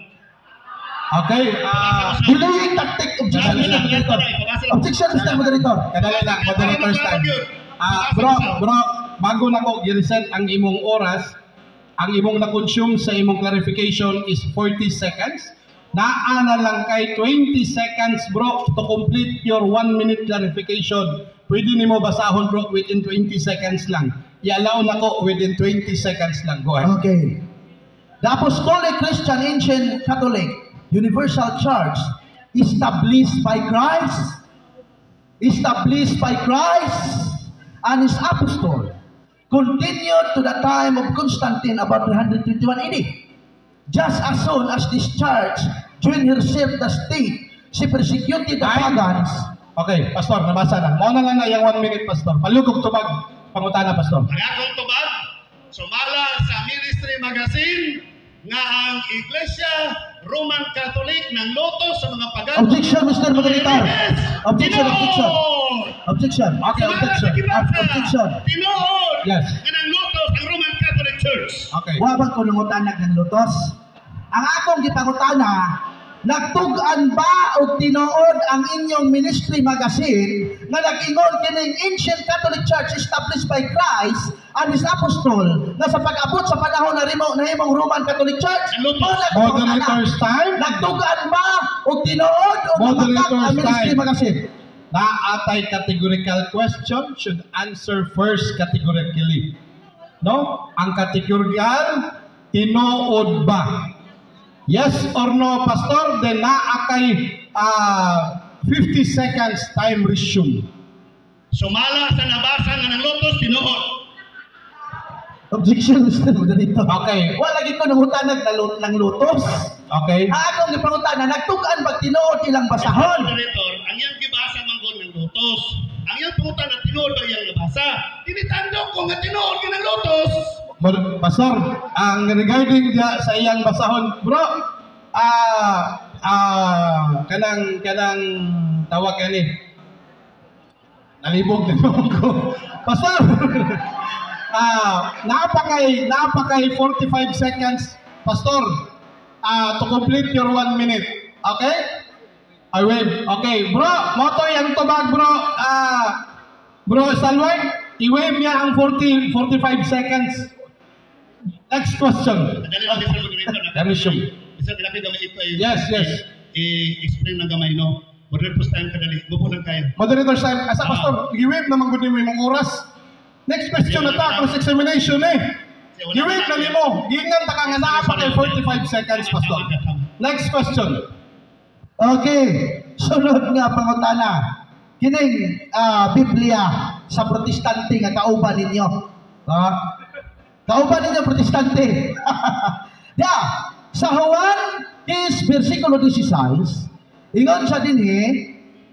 Okay. ah, Delaying tactic objection, Mister Moderator. Objection, Mister Moderator. kadali lang, moderator's time. Ah, bro, bro, bago na ko i-reset ang imong oras, ang imong na-consume sa imong clarification is forty seconds. Naana lang kay twenty seconds, bro, to complete your one minute clarification. Pwede nimo basahon, bro, within twenty seconds lang. I-allow na ko within twenty seconds lang. Go ahead. Okay. The Apostolic Christian Ancient Catholic Universal Church established by Christ, established by Christ and his apostle, continued to the time of Constantine about one twenty-one A D. Just as soon as this church joined herself the state, she persecuted the Time. pagans Okay, pastor, nabasa na. Mao na lang na yung one minute, pastor. Palugog tubag pangutana, pastor. Ang akong tubag, sumala sa Ministry Magazine nga ang Iglesia Roman Catholic ng loto sa mga pagano. Objection, Mister Moderator. Objection, objection. Tinood! Objection. Okay, Sumala objection. sa Kibasa, Objection. Tinood! Yes. Nga ng loto ang Roman Catholic Church. Okay. Wabang ko nangutanag ng lutos. Ang akong gipangutana, nagtugan ba o tinuod ang inyong ministry magazine na nag-ingon kining ancient Catholic Church established by Christ and His Apostol na sa pag-abot sa panahon na rimo na himong Roman Catholic Church? Ang lutos. O nagpangutana, Moderator's time. nagtugan ba o tinuod o mabakat Moderator's ang ministry time. magazine? Naatay categorical question should answer first categorically. No? Ang categorical, tinuod ba? Yes or no, pastor? Then naakay uh, fifty seconds time resume. Sumala sa nabasa nga ng lotos, tinood. Objection, Mister Moderator. Okay. Wala lagi ko nangutanag na lut- ng lutos. Okay? Ang akong gipangutana, nagtugan ba tinuod ilang basahon? Moderator, ang iyang gibasa manggon ng lotos. Ang iyang pungutan na tinood ba iyang nabasa? Tinitandok ko nga tinood ka ng lotos. But, pastor, ang regarding dia sa iyang basahon, bro, ah, ah, kanang, kanang tawag kani, nalibog din ko. Pastor, ah, napakay, napakay forty-five seconds, pastor, ah, to complete your one minute. Okay? I wave. Okay, bro, moto yang tubag, bro. Ah, bro, Salwag, i-wave niya ang forty, forty-five seconds. Next question. Dali lang, Mister Moderator. Let me show you. Mister Grabe, gamay ito ay... Yes, yes. I-explain ng gamay, no? Moderator's time ka dali. Bupo lang kayo. Moderator's time. Asa, pastor, i-wave naman ko mo yung oras. Next question na ta, cross examination eh. I-wave na nimo. Gingan ta ka nga naa pa kay forty-five seconds, pastor. Next question. Okay, sunod nga pangutana. Kining ah, Biblia sa protestante nga kauban ninyo. Ha? Kauban ninyo protestante. Yeah, sa Juan is versikulo sixteen. Ingon siya dinhi,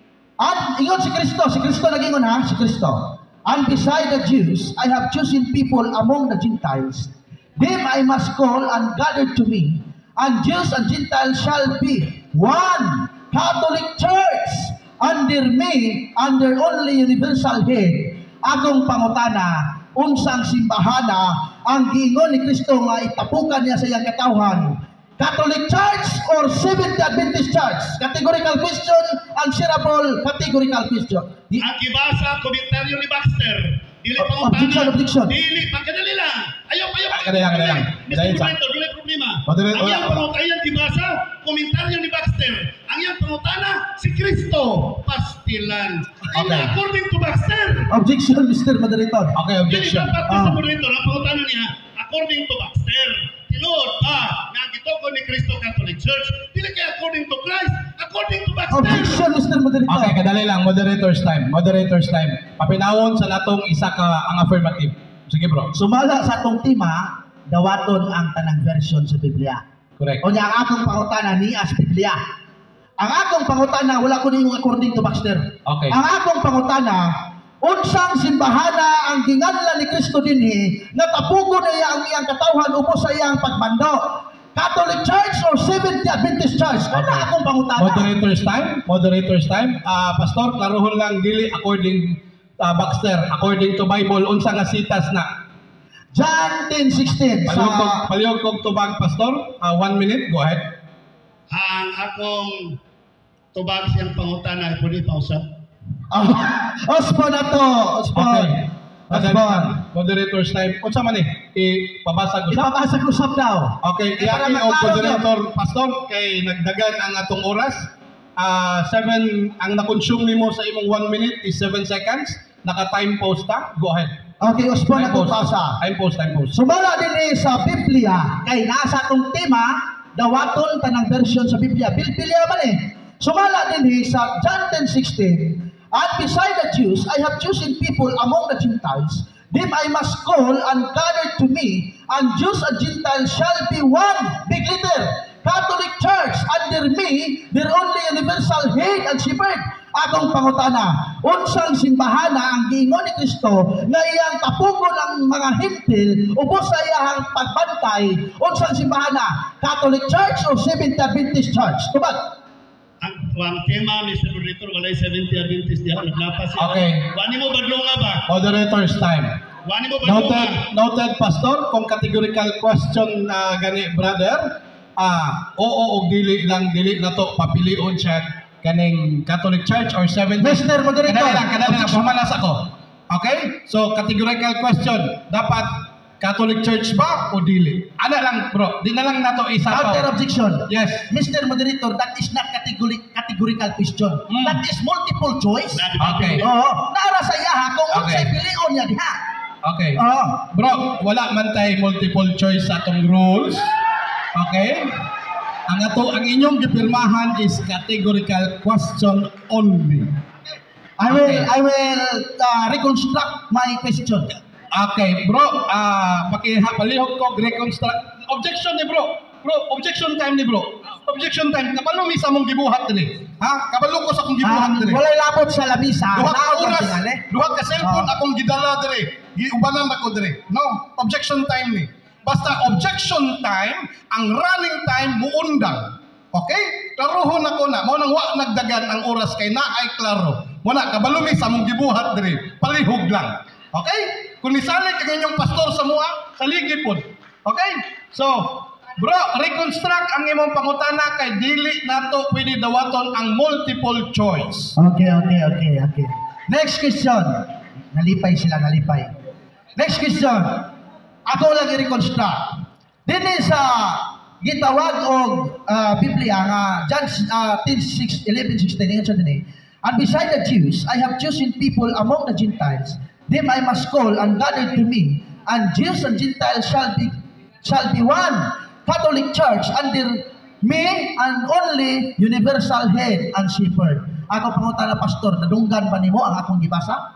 at ingon si Kristo, si Kristo nagingon ha, si Kristo. And beside the Jews, I have chosen people among the Gentiles. Them I must call and gather to me. And Jews and Gentiles shall be one Catholic Church under me, under only universal head. Agong pangutana, unsang simbahana ang giingon ni Kristo nga itapukan niya sa iyang katawhan. Catholic Church or Seventh Adventist Church? Categorical question, answerable categorical question. Di- Ang gibasa, komentaryo ni Baxter. Dili Ob- pangutana. objection, objection. Dili, pagkadali lang. Ayaw, ayaw. Ah, kadali lang, kadali lang. Mister Kadali sa- Moderator, dili problema. Moderator, Ang iyang wala. pangutana, gibasa, komentaryo ni Baxter. Ang iyang pangutana, si Kristo, pastilan. And Okay. according to Baxter, Objection, Mister Moderator. Okay, dili objection. dapat Ah. sa moderator, ang pangutana niya, according to Baxter, tinuod ba na ang gitugon ni Kristo Catholic Church? Dili kay according to Christ, according to Baxter. Objection, Mister Moderator. Okay, kadali lang. Moderator's time. Moderator's time. Papinawon sa natong isa ka ang affirmative. Sige, bro. Sumala sa atong tema, dawaton ang tanang version sa Biblia. Correct. O niya, ang akong pangutana ni as Biblia. Ang akong pangutana, wala ko niyong according to Baxter. Okay. Ang akong pangutana, unsang simbahana ang ginganlan ni Kristo dinhi, natapugo na iya ang iyang katawhan ubos sa iyang pagmando. Catholic Church or Seventh Adventist Church? Wala Okay. akong pangutana. Moderator's time. Moderator's time. Ah, pastor, klarohon lang dili according uh, Baxter, according to Bible, unsa nga sitas na. John ten sixteen. Palihog kog Sa... palihog kog tubag, pastor. Ah, one minute, go ahead. Ang akong tubag siyang pangutana, pwede pa usap. Oh, Ospo na to. Ospo. Okay. Ospo. Moderator's time. Unsa man eh? Ipabasa ko sa. Ipapasa ko usap daw. Okay, Eh, para iyaki og maklaro moderator, pastor, kay nagdagan ang atong oras. Ah, seven ang na-consume nimo sa imong one minute is seven seconds. Naka-time post ta. Go ahead. Okay, Ospo na Time to post. pasa. Time post, time post. Sumala din eh sa Biblia, kay nasa atong tema, dawaton tanang version sa Biblia. Biblia man eh. Sumala din eh sa John ten sixteen, and beside the Jews, I have chosen people among the Gentiles. Them I must call and gather to me, and Jews and Gentiles shall be one. Big letter. Catholic Church under me, their only universal head and shepherd. Akong pangutana, unsang simbahana ang giingon ni Kristo nga iyang tapugon ang mga hintil ubos sa iyang pagbantay? Unsang simbahana? Catholic Church o Seventh Adventist Church? Tubag. Ang ang tema, mister Moderator, walay Seventh Adventist diha naglapas siya. Okay. Wani mo badlonga ba? Moderator's time. Wani mo Noted, badlonga? noted Pastor, kung categorical question na gani brother, ah, oo og dili lang, dili na to papilion siya kaning Catholic Church or Seventh. Mister Moderator. Kadali lang, kadali lang, pumalas ako. Okay? So, categorical question, dapat Catholic Church ba o dili? Ana lang bro, di na lang nato Counter isapaw. objection. Yes. Mister Moderator, that is not categori categorical question. Mm. That is multiple choice. Okay. Oo. Naara sa iyaha kung Okay. unsay pilion niya diha. Okay. Oo. Bro, wala man tay multiple choice sa atong rules. Okay? Ang ato ang inyong gipirmahan is categorical question only. I will Okay. I will uh, reconstruct my question. Okay, bro, ah pakipalihog ko reconstruct. Objection ni bro. Bro, objection time ni bro. Objection time. Kabalo mi sa mong gibuhat diri. Ha? Kabalo ko sa akong gibuhat Um, diri. walay labot sa labisa. Duha ka Naog ang oras, tingali. duha ka cellphone Oh. akong gidala diri. Giubanan ako diri. No, objection time ni. Basta objection time, ang running time muundang. Okay? Klarohon ako na. Mo nang wa nagdagan ang oras kay na ay klaro. Mo na kabalumi sa mong gibuhat diri. Palihog lang. Okay? Kung nisali ka inyong pastor sa mua, saligi pod. Okay? So, bro, reconstruct ang imong pangutana kay dili nato pwede dawaton ang multiple choice. Okay, okay, okay, okay. Next question. Nalipay sila, nalipay. Next question. Ako lang i-reconstruct. Dini sa gitawag og uh, Biblia nga John uh, ten eleven sixteen ingon sa dinhi, and beside the Jews I have chosen people among the Gentiles, them I must call and gather to me, and Jews and Gentiles shall be shall be one Catholic Church under me, and only universal head and shepherd. Ako pangutana pastor, nadunggan pa nimo ang akong gibasa?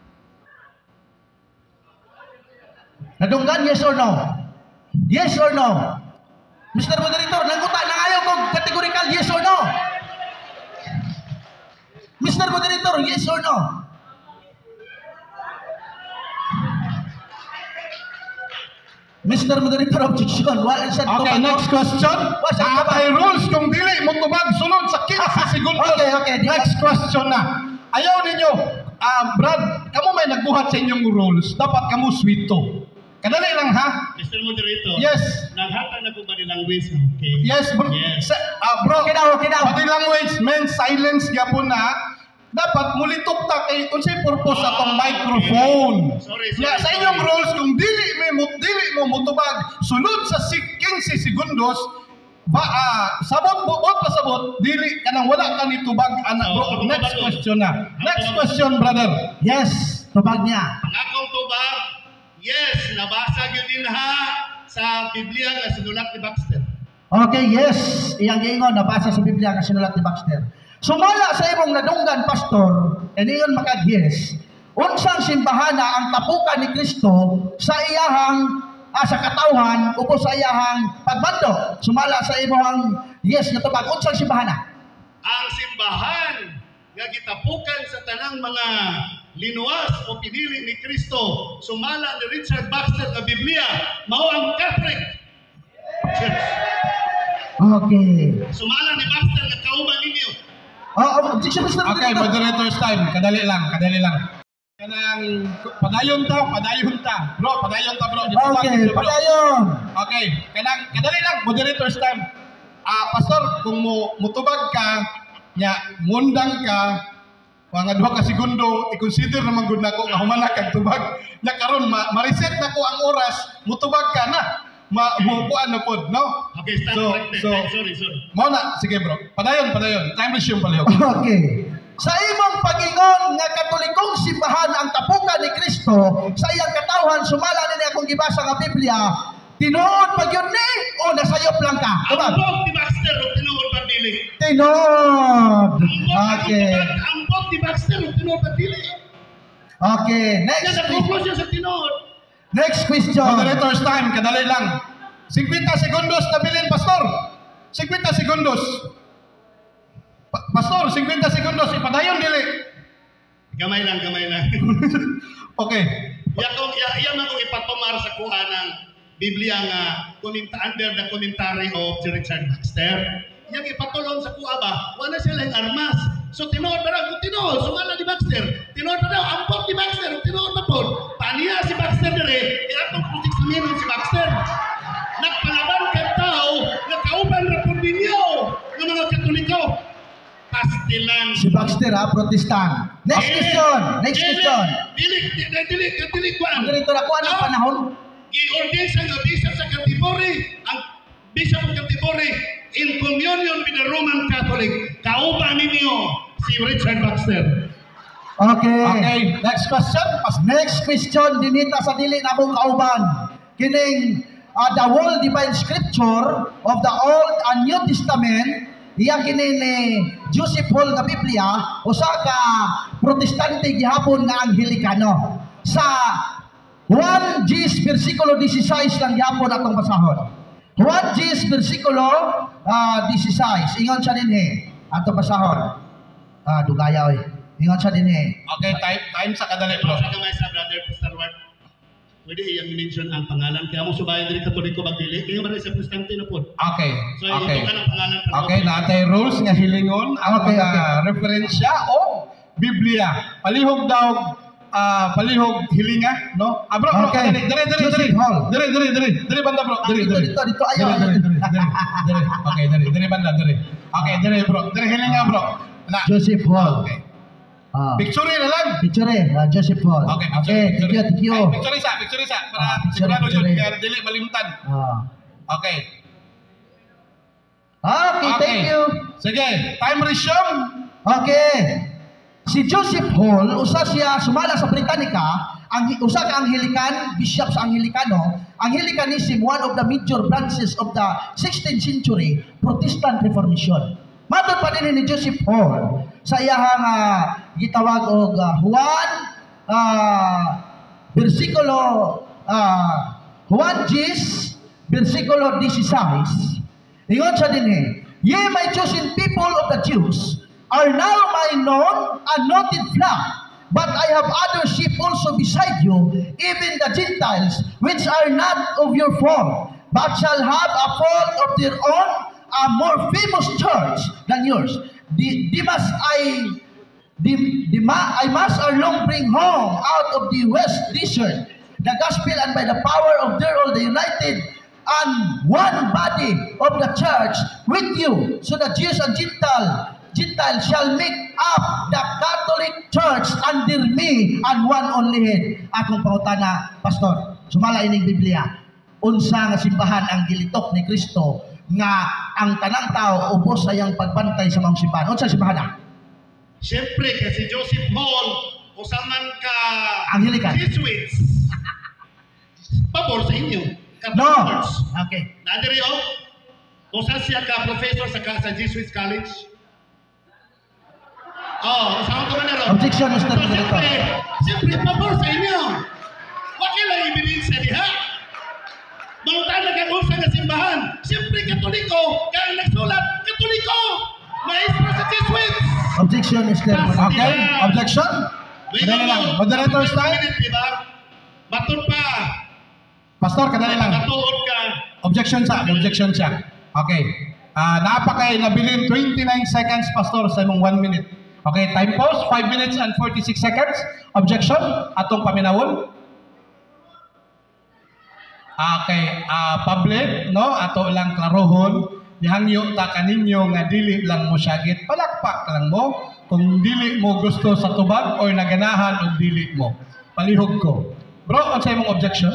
Nadunggan, yes or no? Yes or no? Mister Moderator, nanguta na ayaw kong categorical yes or no? Mister Moderator, yes or no? Mister Moderator, objection. Wala siya Okay, tubag. next question. Wasa Sa atay rules kung dili mo tubag sunod sa fifteen segundos. Okay, okay. Next question na. Ayaw ninyo, ah Brad, kamo may nagbuhat sa inyong rules. Dapat kamo sweeto. Kadali lang ha. mister Moderator. Yes. Naghatag na ko body language, okay? Yes, bro. Yes. Sa, ah, bro, Okay daw, okay daw. body language means silence gyapon na. Dapat mulitok ta kay unsay purpose sa tong Ah, microphone. okay. Sorry, sorry, Nga, sa sorry. inyong rules kung dili mo dili mo mutubag sunod sa fifteen segundos ba ah, sabot bot pa sabot dili kanang wala ka nitubag ana bro. Oh, ako Next tubag. question na. Next Ako- question brother. Yes, tubag niya. Ang akong tubag, yes, nabasa yun din ha sa Biblia na sinulat ni Baxter. Okay, yes. Iyang giingon nabasa sa Biblia nga sinulat ni Baxter. Sumala sa imong nadunggan, pastor, and iyon makag-yes. Unsang simbahana ang tapukan ni Kristo sa iyahang ah, sa katawhan upo sa iyahang pagbando. Sumala sa imong yes nga tubag. Unsang simbahana? Ang simbahan nga gitapukan sa tanang mga linuwas o pinili ni Kristo, sumala ni Richard Baxter na Biblia, mao ang Catholic Church. Okay. Sumala ni Baxter nga kauban ninyo. Oh, objection, Mister Okay, Moderator. moderator's time. Kadali lang, kadali lang. Kanang padayon ta, padayon ta. Bro, padayon ta bro. Ditubag Okay, ninyo, bro. padayon. Okay, kanang kadali lang moderator's time. Ah, pastor, kung mo mutubag ka, nya mundang ka, mga duha ka segundo, i-consider naman gud nako nga humana kag tubag. Nya karon ma, ma-reset nako ang oras, mutubag ka na. Ma mukuan na pod, no? Okay, start So, corrected. so, Ay, sorry, sorry. Mao na, sige bro. Padayon, padayon. Time resume palihog. Okay. Sa imong pag-ingon nga katolikong simbahan ang tapukan ni Kristo sa iyang katawhan, sumala nini akong gibasa nga Biblia, tinuod pa gyud ni o nasayop lang ka? Ang Tubag. bog ni Baxter o tinuod pa dili. Tinuod. Ang bog Okay. ang bog ni Baxter o tinuod pa dili. Okay. Kaya Next nagkukulo siya sa tinuod. next question. Moderator's time, kadali lang. fifty segundos na bilin, pastor. fifty segundos. Pa pastor. Pastor, fifty segundos, ipadayon dili. Gamay lang, gamay lang. Okay. Ya kung ya iya man kung ipatumar sa kuha ng Biblia nga komenta under the commentary of Richard Baxter. Yang ipatulong sa kuha ba, wala sila yung armas. So tinuod ba raw, tinuod, sumala ni Baxter. Tinuod ba raw, ampot ni Baxter, tinuod na po. Paniya si Baxter dire, iatong putik sa minun si Baxter. Nagpalaban kang tao, nakauban na po ninyo ng mga Katoliko. Pastilan. Si Baxter ha, protestant. Next question. Next question. Dili, dili, dili, dili, kuan. Ang ganito na kuha ng panahon. I-ordain sa nga bishop sa Canterbury, ang bishop of Canterbury, in communion with the Roman Catholic. Kauban ninyo si Richard Baxter. Okay. Okay, next question. Next question, dinita sa dili na mong kauban. Kining uh, the whole divine scripture of the Old and New Testament, iya kini ni Joseph Hall nga Biblia, usa ka protestante gihapon nga Anglikano. Sa Juan Gis versikulo sixteen lang gihapon atong basahon. Juan Gis versikulo uh, sixteen, ingon siya dinhi atong basahon. Ah, dugaya oy. Ingon siya dinhi. Okay, time time sa kadali, Bro, bro. sa kamay sa brother Pastor Ward. Pwede iyang mention ang pangalan. Kaya mo subayan din Katoliko magdili. Kaya ba rin sa protestante na po. Okay. So, Okay. ito ka ng pangalan. Okay, natay rules nga hilingon ang Okay, mga okay. referensya o Biblia. Palihog daw ah palihog hilinga, no? Ah, bro, bro, Okay. dire dire dire dire. Joseph Hall. Dire dire dire. Dire banda, bro. Dire Dito, dire. dito, dito, ayaw, Dire, ayaw. dire, dire, dire, dire. Okay, dire dire banda, dire. Okay, dire, bro. Dire hilinga, bro. Na. Joseph Hall. Okay. Ah. Picture na lang. Picture eh, uh, Joseph Hall. Okay, Okay, thank you, thank you. Ay, picture isa, picture isa para Ah, picture, sigurado picture. yun, kaya dili malimtan. Ah. Okay. Okay, thank you. Sige, time resume. Okay. Si Joseph Hall, usa siya sumala sa Britannica, ang usa ka Anglican, bishop sa Anglikano. Anglicanism, one of the major branches of the sixteenth century Protestant Reformation. Matod pa din ni Joseph Hall sa iyahang uh, gitawag og uh, Juan uh, versikulo uh, Juan Gis versikulo sixteen. Ingon siya din eh, ye my chosen people of the Jews are now my known and noted flock, but I have other sheep also beside you, even the Gentiles, which are not of your fold, but shall have a fold of their own, a more famous church than yours. Di, Dimas I Dim, Dima, I must along bring home out of the west desert the gospel, and by the power of their all the united and one body of the church with you, so that Jews and Gentile Gentile shall make up the Catholic Church under me and one only head. Akong pangutana, Pastor, sumala ining Biblia, unsa nga simbahan ang gilitok ni Kristo nga ang tanang tao ubos sa iyang pagbantay sa mga simbahan? Unsa simbahan na? Siyempre, kasi Joseph Hall, usaman ka Anglican. Jesuits. Pabor sa inyo. No. Catholics. Okay. Nadiri o, usa siya ka professor sa, sa Jesuits College. Oh, usaman ka man na ro. Objection, Mister So, Director. Siyempre, siyempre, pabor sa inyo. Wakil ang ebidensya diha. Mangutan na kang usa nga simbahan. Siyempre, Katoliko, kaya nagsulat, Katoliko, maestro sa Jesuits. Objection, Mister Okay, objection? Kadali lang. Moderator's time. Diba? Baton pa. Pastor, kadali lang. Matuod ka. Objection sa, objection siya. Okay. Ah, napakay nabilin twenty-nine seconds, Pastor, sa imong one minute. Okay, time pause, five minutes and forty-six seconds. Objection, atong paminawon. Okay, ah, public, no? Ato lang klarohon. Dihangyo ta kaninyo nga dili lang mo syagit. Palakpak lang mo. Kung dili mo gusto sa tubag or naganahan o dili mo. Palihog ko. Bro, ano sa imong objection?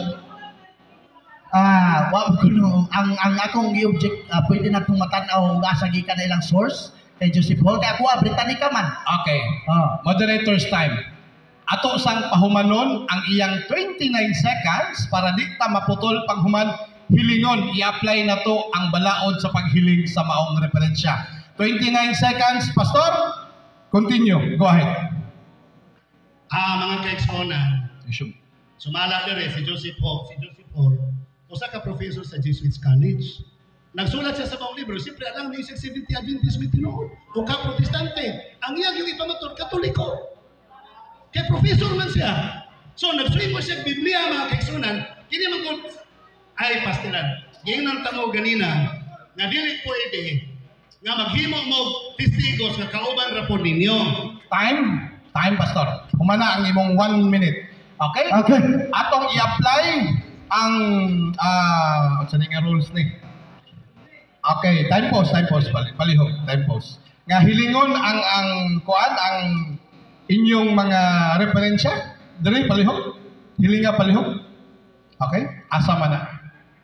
Ah, wa ko no ang ang akong gi-object, uh, pwede na tong matan-aw nga sa gikan na ilang source kay Joseph Hall, kay ako ah, Britannica man. Okay. Ah. Moderator's time. Ato sang pahumanon ang iyang twenty-nine seconds para di ta maputol panghuman. Hilingon, i-apply na to ang balaod sa paghiling sa maong referensya. twenty-nine seconds, Pastor. Continue. Go ahead. Ah, mga kaigsoona, sumala dire si Joseph Hall. Si Joseph Hall, usa ka professor sa Jesuits College. Nagsulat siya sa mga libro, siyempre alam ni Seventh Adventist may tinuod. O ka protestante, ang iyang yung ipamatud, katoliko. Kaya professor man siya. So nagsuling mo siya Biblia mga kaigsunan, kini man ay pastilan. Ngayon ang tamo ganina, nga dili pwede nga maghimo mo testigos nga kauban ra po ninyo. Time? Time, Pastor. Humana ang imong one minute. Okay? Okay. Atong i-apply ang ah uh, nga rules ni. Okay, time pause, time pause, bali, palihog, time pause. Nga hilingon ang ang kuan ang inyong mga referensya, diri palihog. Hilinga palihog. Okay? Asa man na.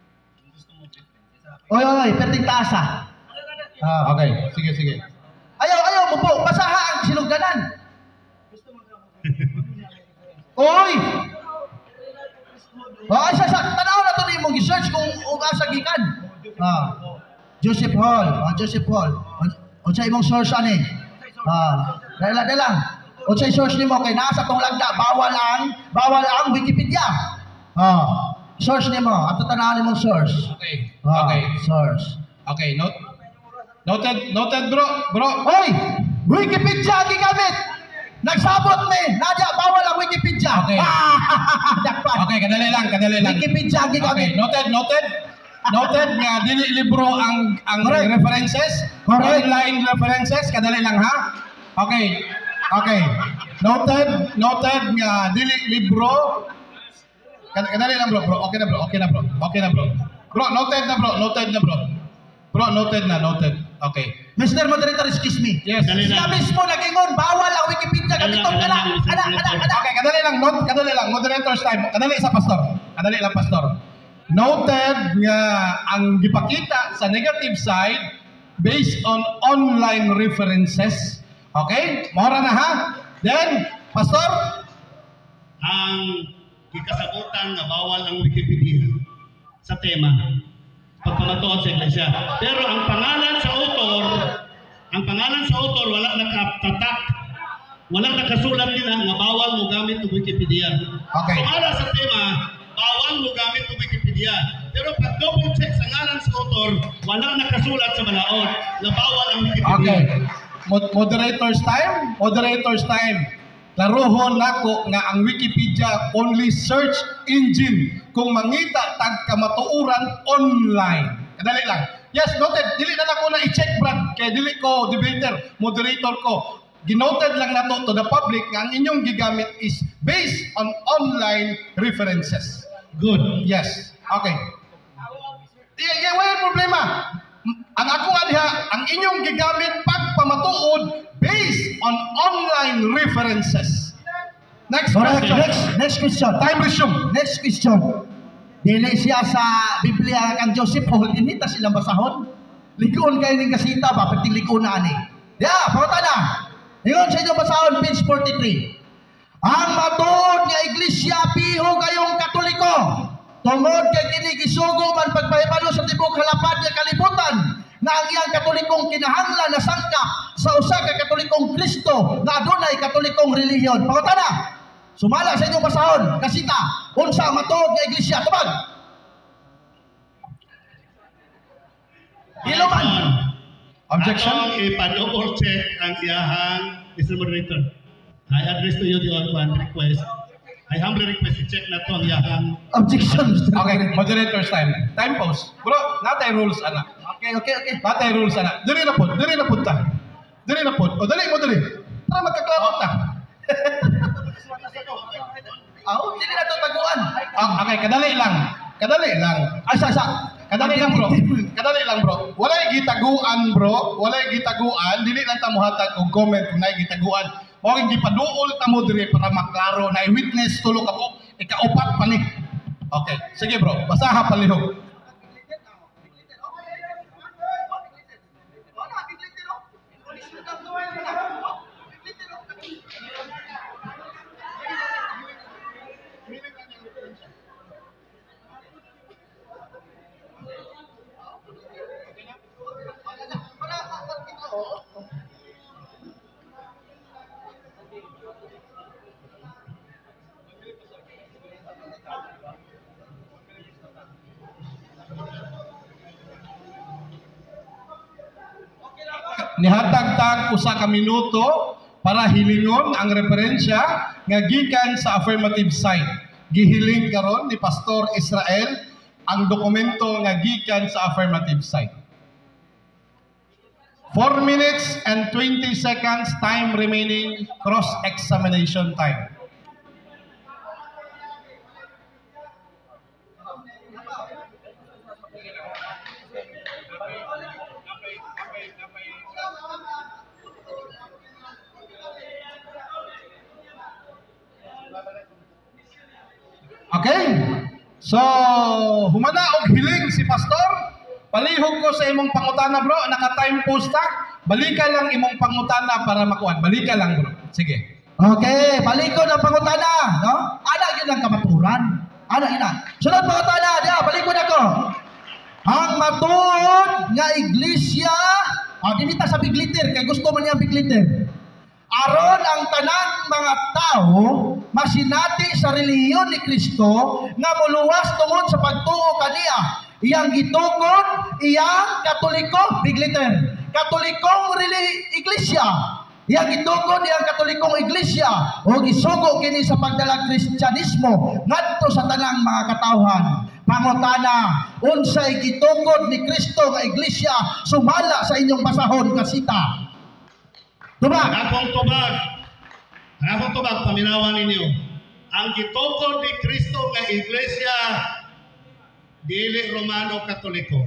Oy, oy, perting taasa. Ah, okay. Sige, sige. Ayaw, ayaw mo po, basaha ang sinugdanan. Oy! Oh, sa sa tanaw na to ni mong gi-search kung asa gikan. Ah. Joseph Hall, ah, Joseph Hall. O sa imong source ani? Ah, dala dala. O sa source nimo kay nasa tong lagda bawal ang bawal ang Wikipedia. Ah, source nimo, ato tanaw nimong source. Okay. Ah, Okay. source. Okay, note. Noted, noted bro, bro. Hoy! Wikipedia gigamit! Nagsabot ni! Nadya, bawal ang Wikipedia! Okay. Ah, jackpot! Okay, kadali lang, kadali lang. Wikipedia Okay, gigamit! noted, noted. Noted nga dili libro ang ang Correct. references, Correct. online references, kadali lang ha. Okay. Okay. Noted, noted nga dili libro. Kad- Kadali lang bro, bro. Okay na bro, okay na bro. Okay na bro. Bro, noted na bro, noted na bro. Bro, noted na, noted. Okay. Mister Moderator, excuse me. Yes. Dali Siya lang. mismo nagingon, bawal ang Wikipedia gamiton ka na! Ana, ana, ana! Okay, kadali lang, note, kadali lang, moderator's time. Kadali sa pastor. Kadali lang, pastor. Noted nga ang gipakita sa negative side based on online references. Okay? Mora na ha? Then, pastor, Ang gikasabutan nga bawal ang Wikipedia sa tema pagpamatuod sa iglesia. Pero ang pangalan sa author, ang pangalan sa author wala nakatatak, wala nakasulat nila nga bawal mo gamit ang Wikipedia. Okay. Pangalan sa tema, bawal mo gamit ang Wikipedia. Pero pag double check sa ngalan sa author, wala nakasulat sa balaod na bawal ang Wikipedia. okay. Mod- moderator's time? Moderator's time. Laruhon nako nga ang Wikipedia only search engine kung mangita tag kamatuuran online. Kadali lang. Yes, noted. Dili na nako na i-check brad kay dili ko debater, moderator ko. Ginoted lang nato to the public nga ang inyong gigamit is based on online references. Good. Yes. Okay. Yeah, yeah, wala problema. M- Ang ako diha, ang inyong gigamit pagpamatuod based on online references. Next Correct. question. Next, next question. Time resume. Next question. Dili siya sa Biblia kang Joseph Hall, inita silang basahon. Likoon kayo ng kasita, bapating likoon na ani. Yeah, pauta na. Ingon sa inyong basahon, page forty-three. Ang matuod nga iglesia, piho kayong katoliko. Tungod kay kini gisugo man pagpahibalo sa tibok halapad nga kalibutan na ang iyang katolikong kinahanglan na sangkap sa usa ka katolikong Kristo na adunay katolikong relihiyon. Pauta na. Sumala sa inyong basahon, kasita, unsa ang matuod nga iglesia, tubag. Ilo man. Objection? Atong ipa-double check ang iyahang Mister Moderator. I address to you the one request. I humbly request i-check na to ang iyahang Objection. Okay, moderator's time. Time pause. Bro, natay rules ana. Okay, okay, okay. Natay rules ana. Diri na pud, diri na pud ta. Diri na pud. O dali mo dali. Tara magkaklaro ta. Aw, dili na to taguan. Ah, okay, kadali lang. Kadali lang. Asa sa Kadali lang bro. Kadali lang bro. Walay gitaguan bro. Walay gitaguan. Dili lang ta mohatag og comment kung naay gitaguan. Mao ang gipaduol ta mo diri para maklaro na witness tulo ka mo. Ikaupat pa ni. Okay, sige bro. Basaha palihog. nihatag-tag usa ka minuto para hilingon ang referensya nga gikan sa affirmative side. Gihiling karon ni Pastor Israel ang dokumento nga gikan sa affirmative side. four minutes and twenty seconds time remaining, cross-examination time. Okay? So, humana og hiling si Pastor. Palihog ko sa imong pangutana, bro. Naka-time post ta. Balika lang imong pangutana para makuha. Balika lang, bro. Sige. Okay, balik ko ng pangutana, no? Ana yun ang kamaturan. Ana yun ang. Sunod pangutana, diya, balik ko na ko. Ang matuod nga iglesia, oh, dinita sa bigliter, kay gusto man niya bigliter. Aron ang tanang mga tao masinati sa relihiyon ni Kristo nga muluwas tungod sa pagtuo kaniya. Iyang gitukod, iyang katoliko, bigliter. Katolikong reli iglesia. Iyang gitukod, iyang katolikong iglesia. O gisugo kini sa pagdalang Kristyanismo ngadto sa tanang mga katawhan. Pangutana, unsay gitukod ni Kristo nga iglesia sumala sa inyong basahon kasita. Tubag. Akong tubag. Akong tubag, paminawan ninyo. Ang gitukod ni Kristo nga iglesia, dili Romano Katoliko.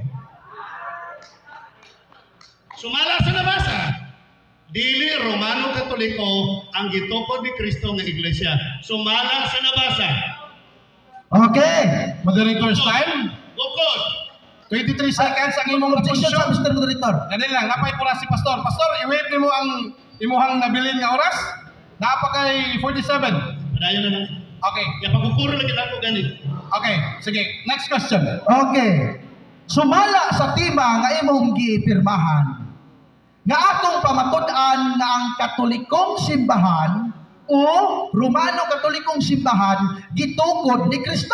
Sumala sa nabasa. Dili Romano Katoliko ang gitukod ni Kristo nga iglesia. Sumala sa nabasa. Okay. Moderator's time. Bukod. twenty-three seconds ang imong Objection sa objection. Mister Moderator. Ganun lang, napay pura si Pastor. Pastor, i-wait nimo ang imuhang nabilin nga oras. Napa kay forty-seven. Padayon na lang. Okay. Kaya pagkukuro lang kita ko ganit. Okay, sige. Next question. Okay. Sumala sa tima nga imong gipirmahan nga atong pamatud-an nga ang Katolikong simbahan o Romano Katolikong simbahan gitukod ni Kristo.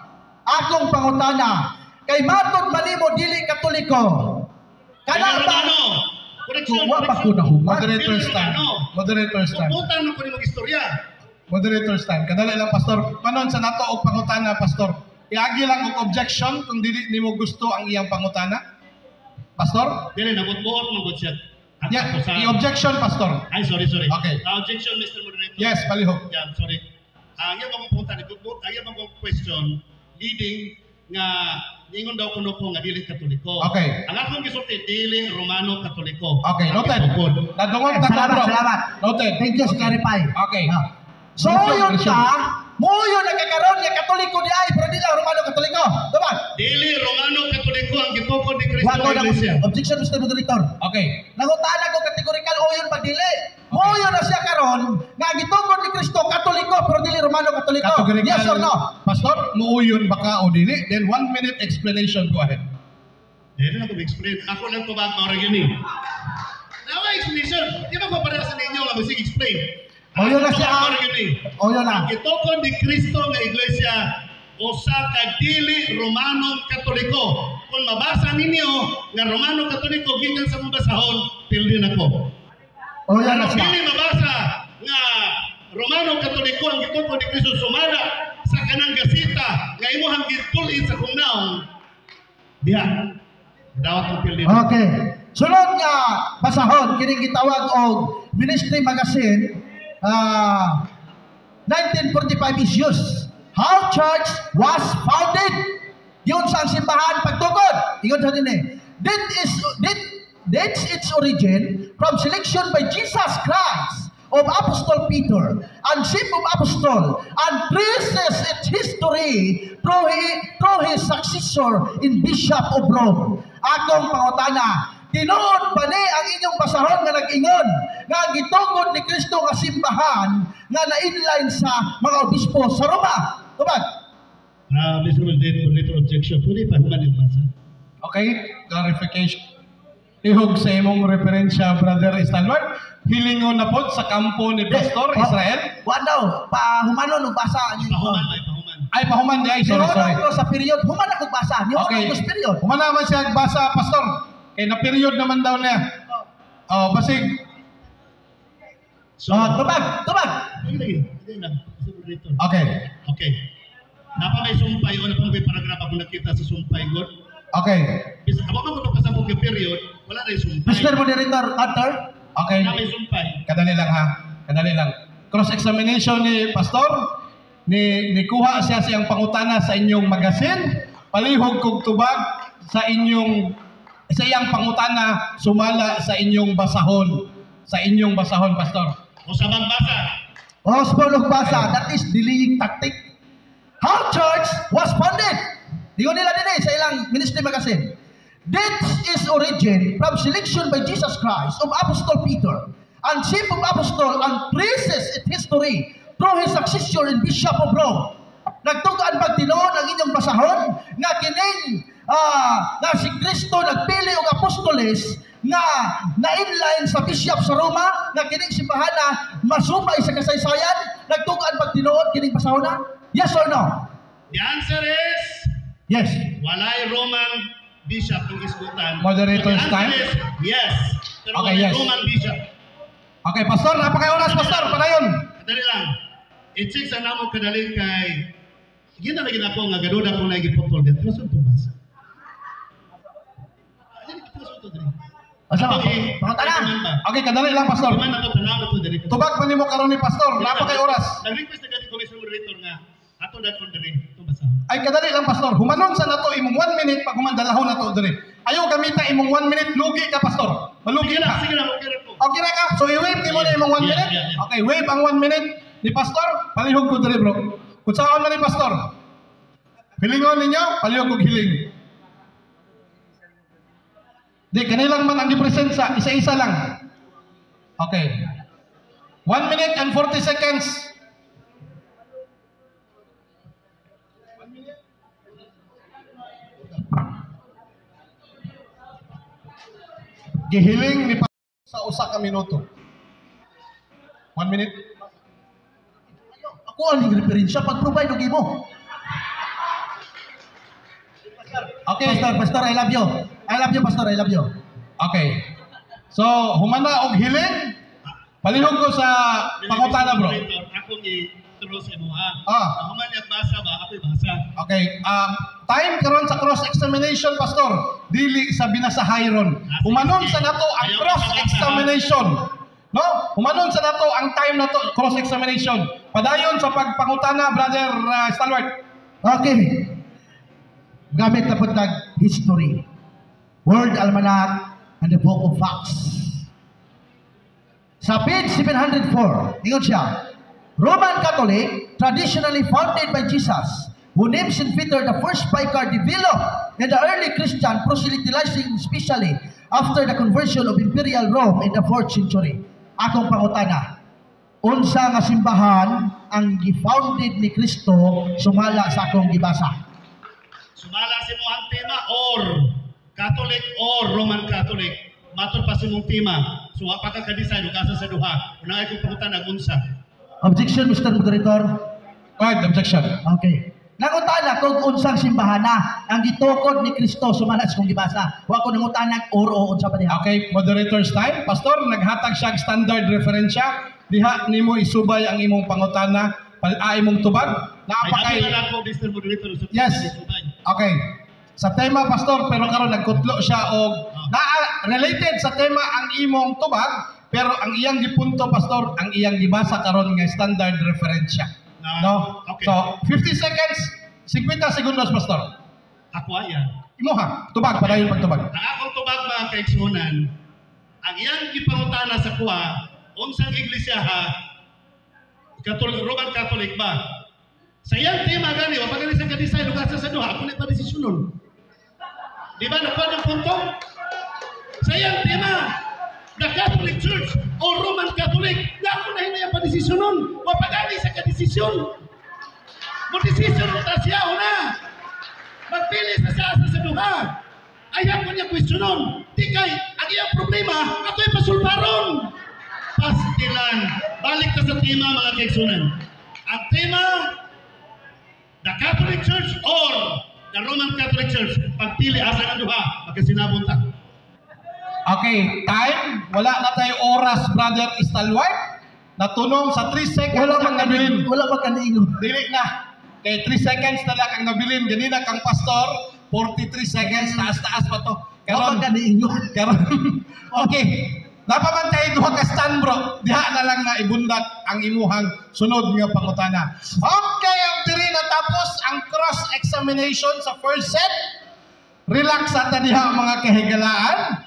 Akong pangutana, kay matud man nimo dili Katoliko. Kana ba? Romano. Koreksyon. Wa pa ko nahuman. Moderator's time. Moderator's time. Puputan mo ko ni mag-istorya. Moderator's time. Kadali lang, Pastor. Panon sa nato og pangutana, Pastor. Iagi lang og objection kung dili nimo gusto ang iyang pangutana. Pastor? Dili, nabot-buot mo gud siya. At Yeah, ako sa- i-objection, Pastor. Ay, sorry, sorry. Okay. Uh, objection, Mister Moderator. Yes, palihog. Yeah, sorry. Ah, uh, yung mga punta, nagbubuot, ay yung mga question, leading nga, ningon daw kuno ko nga dili Katoliko. Okay. Ang akong gisulti, dili Romano Katoliko. Okay, noted. Nadungog na Salamat, bro. salamat. Noted. Thank you, clarify. Okay. Ah. So Question, yun question. ka, mo yun nagkakaroon nga Katoliko di ay, pero di lang Romano Katoliko. Diba? Dili Romano Katoliko ang gitukod ni Kristo Wako ng na Iglesia. objection, Mister Moderator. Okay. Nangutaan ako kategorikal o yun ba dili? Mo yun na siya karon nga gitukod ni Kristo Katoliko pero dili Romano Katoliko. Categorical. Yes or no? Pastor, muuyon baka o dili? Then one minute explanation. Go ahead. Dili na ko explain. Ako lang tubag mga yun eh. Nawa explanation. Di ba ko pareha sa ninyo nga masig explain? O yun na siya. Ako yun eh. O yun Ang na. gitukod ni Kristo nga iglesia usa ka dili Romano Katoliko. Kung mabasa ninyo nga Romano Katoliko gikan sa mga basahon, pildi na ko. O yun na Ano siya. dili mabasa nga Romano Katoliko ang gitukod ni Kristo sumala sa kanang gasita nga imuhang gitulin sa kumnaong diha. Dawat ang pildi na. Okay. Sunod nga basahon kining gitawag og Ministry Magazine uh, nineteen forty-five issues. How church was founded. Yun sa ang simbahan pagtukod. Yun sa din eh. That is that that's its origin from selection by Jesus Christ of Apostle Peter and chief of Apostle and traces its history through his, through his successor in Bishop of Rome. Akong pangutana, tinuod ba ni ang inyong basahon nga nag-ingon nga gitukod ni Kristo nga simbahan nga na-inline sa mga obispo sa Roma? Tubag? Ah, Mister Moderator, objection. Pwede pa human yung basa. Okay, clarification. Ihog sa imong referensya, Brother Stanward. Hilingon na po sa kampo ni Pastor Eh, Israel. Wa daw, pa humanon og basa niyo. Pahuman, may pahuman. Ay, pahuman di ay. Sorry, Sorry, sorry. sorry. Sa period, human ako basa. Ni Okay. okay. Sa period. Human naman siya basa, Pastor. Kaya na period naman daw niya. Oh, basig. So, Oh, tubag, tubag. lagi lagi. Lagi lang. Mister Moderator. Okay. Okay. Napa may sumpay o napa may paragraph ako nakita sa sumpay God. Okay. Bisa abo man ko pasabog nga period, wala na yung sumpay. Mister Moderator, Hunter. Okay. Wala may sumpay. Kadali lang ha. Kadali lang. Cross-examination ni Pastor. Ni, ni kuha siya siyang pangutana sa inyong magasin. Palihog kog tubag sa inyong sa iyang pangutana sumala sa inyong basahon. Sa inyong basahon, Pastor. O sa magbasa. Oh, spolog basa. That is delaying tactic. How church was founded. Diyo nila din eh, sa ilang ministry magazine. This is origin from selection by Jesus Christ of Apostle Peter and chief of Apostle and traces its history through his successor in Bishop of Rome. Nagtugaan pagtinuod ang inyong basahon nga kining ah, nga si Kristo nagpili og apostoles nga na-inline sa bishop sa Roma nga kining simbahana masumay sa kasaysayan. Nagtugaan pagtinuod kining basahon na? Yes or no? The answer is Yes. walay Roman bishop ng isgutan. Moderator's So, the answer time? is yes. Pero Okay, walay yes. Roman bishop. Okay, Pastor, napakay oras, Pastor, padayon. Kadali lang. I-check sa namo kadali kay gina na gina ko nga gaduda ko na giputol dito. Pero saan to basa? Ano ko sa to diri? Asa ba? Okay, Pangutana. Okay, kadali lang, Pastor. Kuman na to tanaw to diri. Tubag pa nimo karon ni Pastor, napakay oras. Nag-request na gani ko Mister Moderator nga ato dat on diri. Ito basa. Ay kadali lang, Pastor. Humanon sa nato imong one minute pag humandalahon nato diri. Ayaw gamita imong one minute, lugi ka, Pastor. Malugi Sige lang, ka. sige lang, okay ra po. Okay na ka? So i-wave ni mo na imong one Yeah, minute? yeah, yeah. Okay, wave ang one minute ni Pastor. Palihog ko diri, bro. Kung saan man ni Pastor. Hilingon ninyo, palihog kog hiling. Di, kanilang man ang gipresensya, isa-isa lang. Okay. one minute and forty seconds. Gihiling ni Pastor sa usa ka minuto. One minute. Ako ang referensya pag-provide og imo. Okay. Pastor, Pastor, I love you. I love you, Pastor, I love you. Okay. So, humana og hiling. Palihog ko sa pangutana, bro. Ako i-turo sa imo ha. Ah. Ako man nagbasa ba, ako'y basa. Okay. Um, time karon sa cross-examination, Pastor. Dili sa binasahayron. Humanon sa nato ang cross-examination. No? Humanon sa nato ang time nato cross-examination. Padayon sa pagpangutana, Brother uh, Stalwart. Okay. Gamit na po tag history. World Almanac and the Book of Facts. Sa page seven hundred four, ingon siya, Roman Catholic, traditionally founded by Jesus, who named Saint Peter the first vicar, developed in the early Christian, proselytizing especially after the conversion of Imperial Rome in the fourth century. Akong pangutana, unsa nga simbahan ang gifounded ni Kristo sumala sa akong gibasa? Sumala si mo ang tema or Catholic or Roman Catholic. Matod pa si mong tema. So, apaka ka-design o kasa sa duha. Unang ay kong pangutan ang unsa. Objection, Mister Moderator. Right, objection. Okay. Nangutana kung unsang simbahana ang gitukod ni Kristo sumala sa akong gibasa. Wa ko nangutana or o unsa pa diha. Okay, moderator's time. Pastor, naghatag siya og standard referensya. Diha nimo isubay ang imong pangutana, pal ah, imong tubag. Ay, Napakay. habi na ako, Mister Moderator. Sa Yes. subay. Okay. Sa tema, Pastor, pero karon nagkutlo siya og na related sa tema ang imong tubag, pero ang iyang gipunto, Pastor, ang iyang gibasa karon nga standard referensya. Ah, No? okay. So, fifty seconds, fifty segundos, Pastor. Ako ayan. Imuha, tubag, padayon pagtubag. Ang akong tubag mga kaigsunan, ang iyang gipangutana sa kuha, unsang iglesia ha, Catholic, Roman Catholic ba? Sa iyang tema gani, wapag gani sa kadisay, lugar sa duha, ako na pa desisyonon. Di ba, nakuha ng punto? Sa iyang tema, the Catholic Church o Roman Catholic, na ako na hinayang pa desisyonon. Wapag gani sa kadesisyon. Mo-desisyon mo ta siya, una. Magpili sa sa sa duha. Ayaw ko niya kwestiyonon. Di kay, ang iyang problema, ako'y pasulbaron. Pastilan. Balik ka sa tema, mga kaigsunan. Ang tema, the Catholic Church or the Roman Catholic Church, pagpili asa ng duha, magkasinabot ta. Okay, time. Wala na tayo oras, Brother Stalwart. Natunong sa three seconds Wala ang pa nabilin. kani, wala pa kaniingon. Dili na. Kay three seconds na lang ang nabilin. Ganina kang pastor, forty-three seconds, taas-taas pa to. Wala Karon, pa kaniingon. karon. Okay. Napaman tayo duha ka stand bro. Diha na lang na ibundak ang imuhang sunod nga pangutana. Okay, ang diri natapos ang cross-examination sa first set. Relax sa ta diha mga kahigalaan.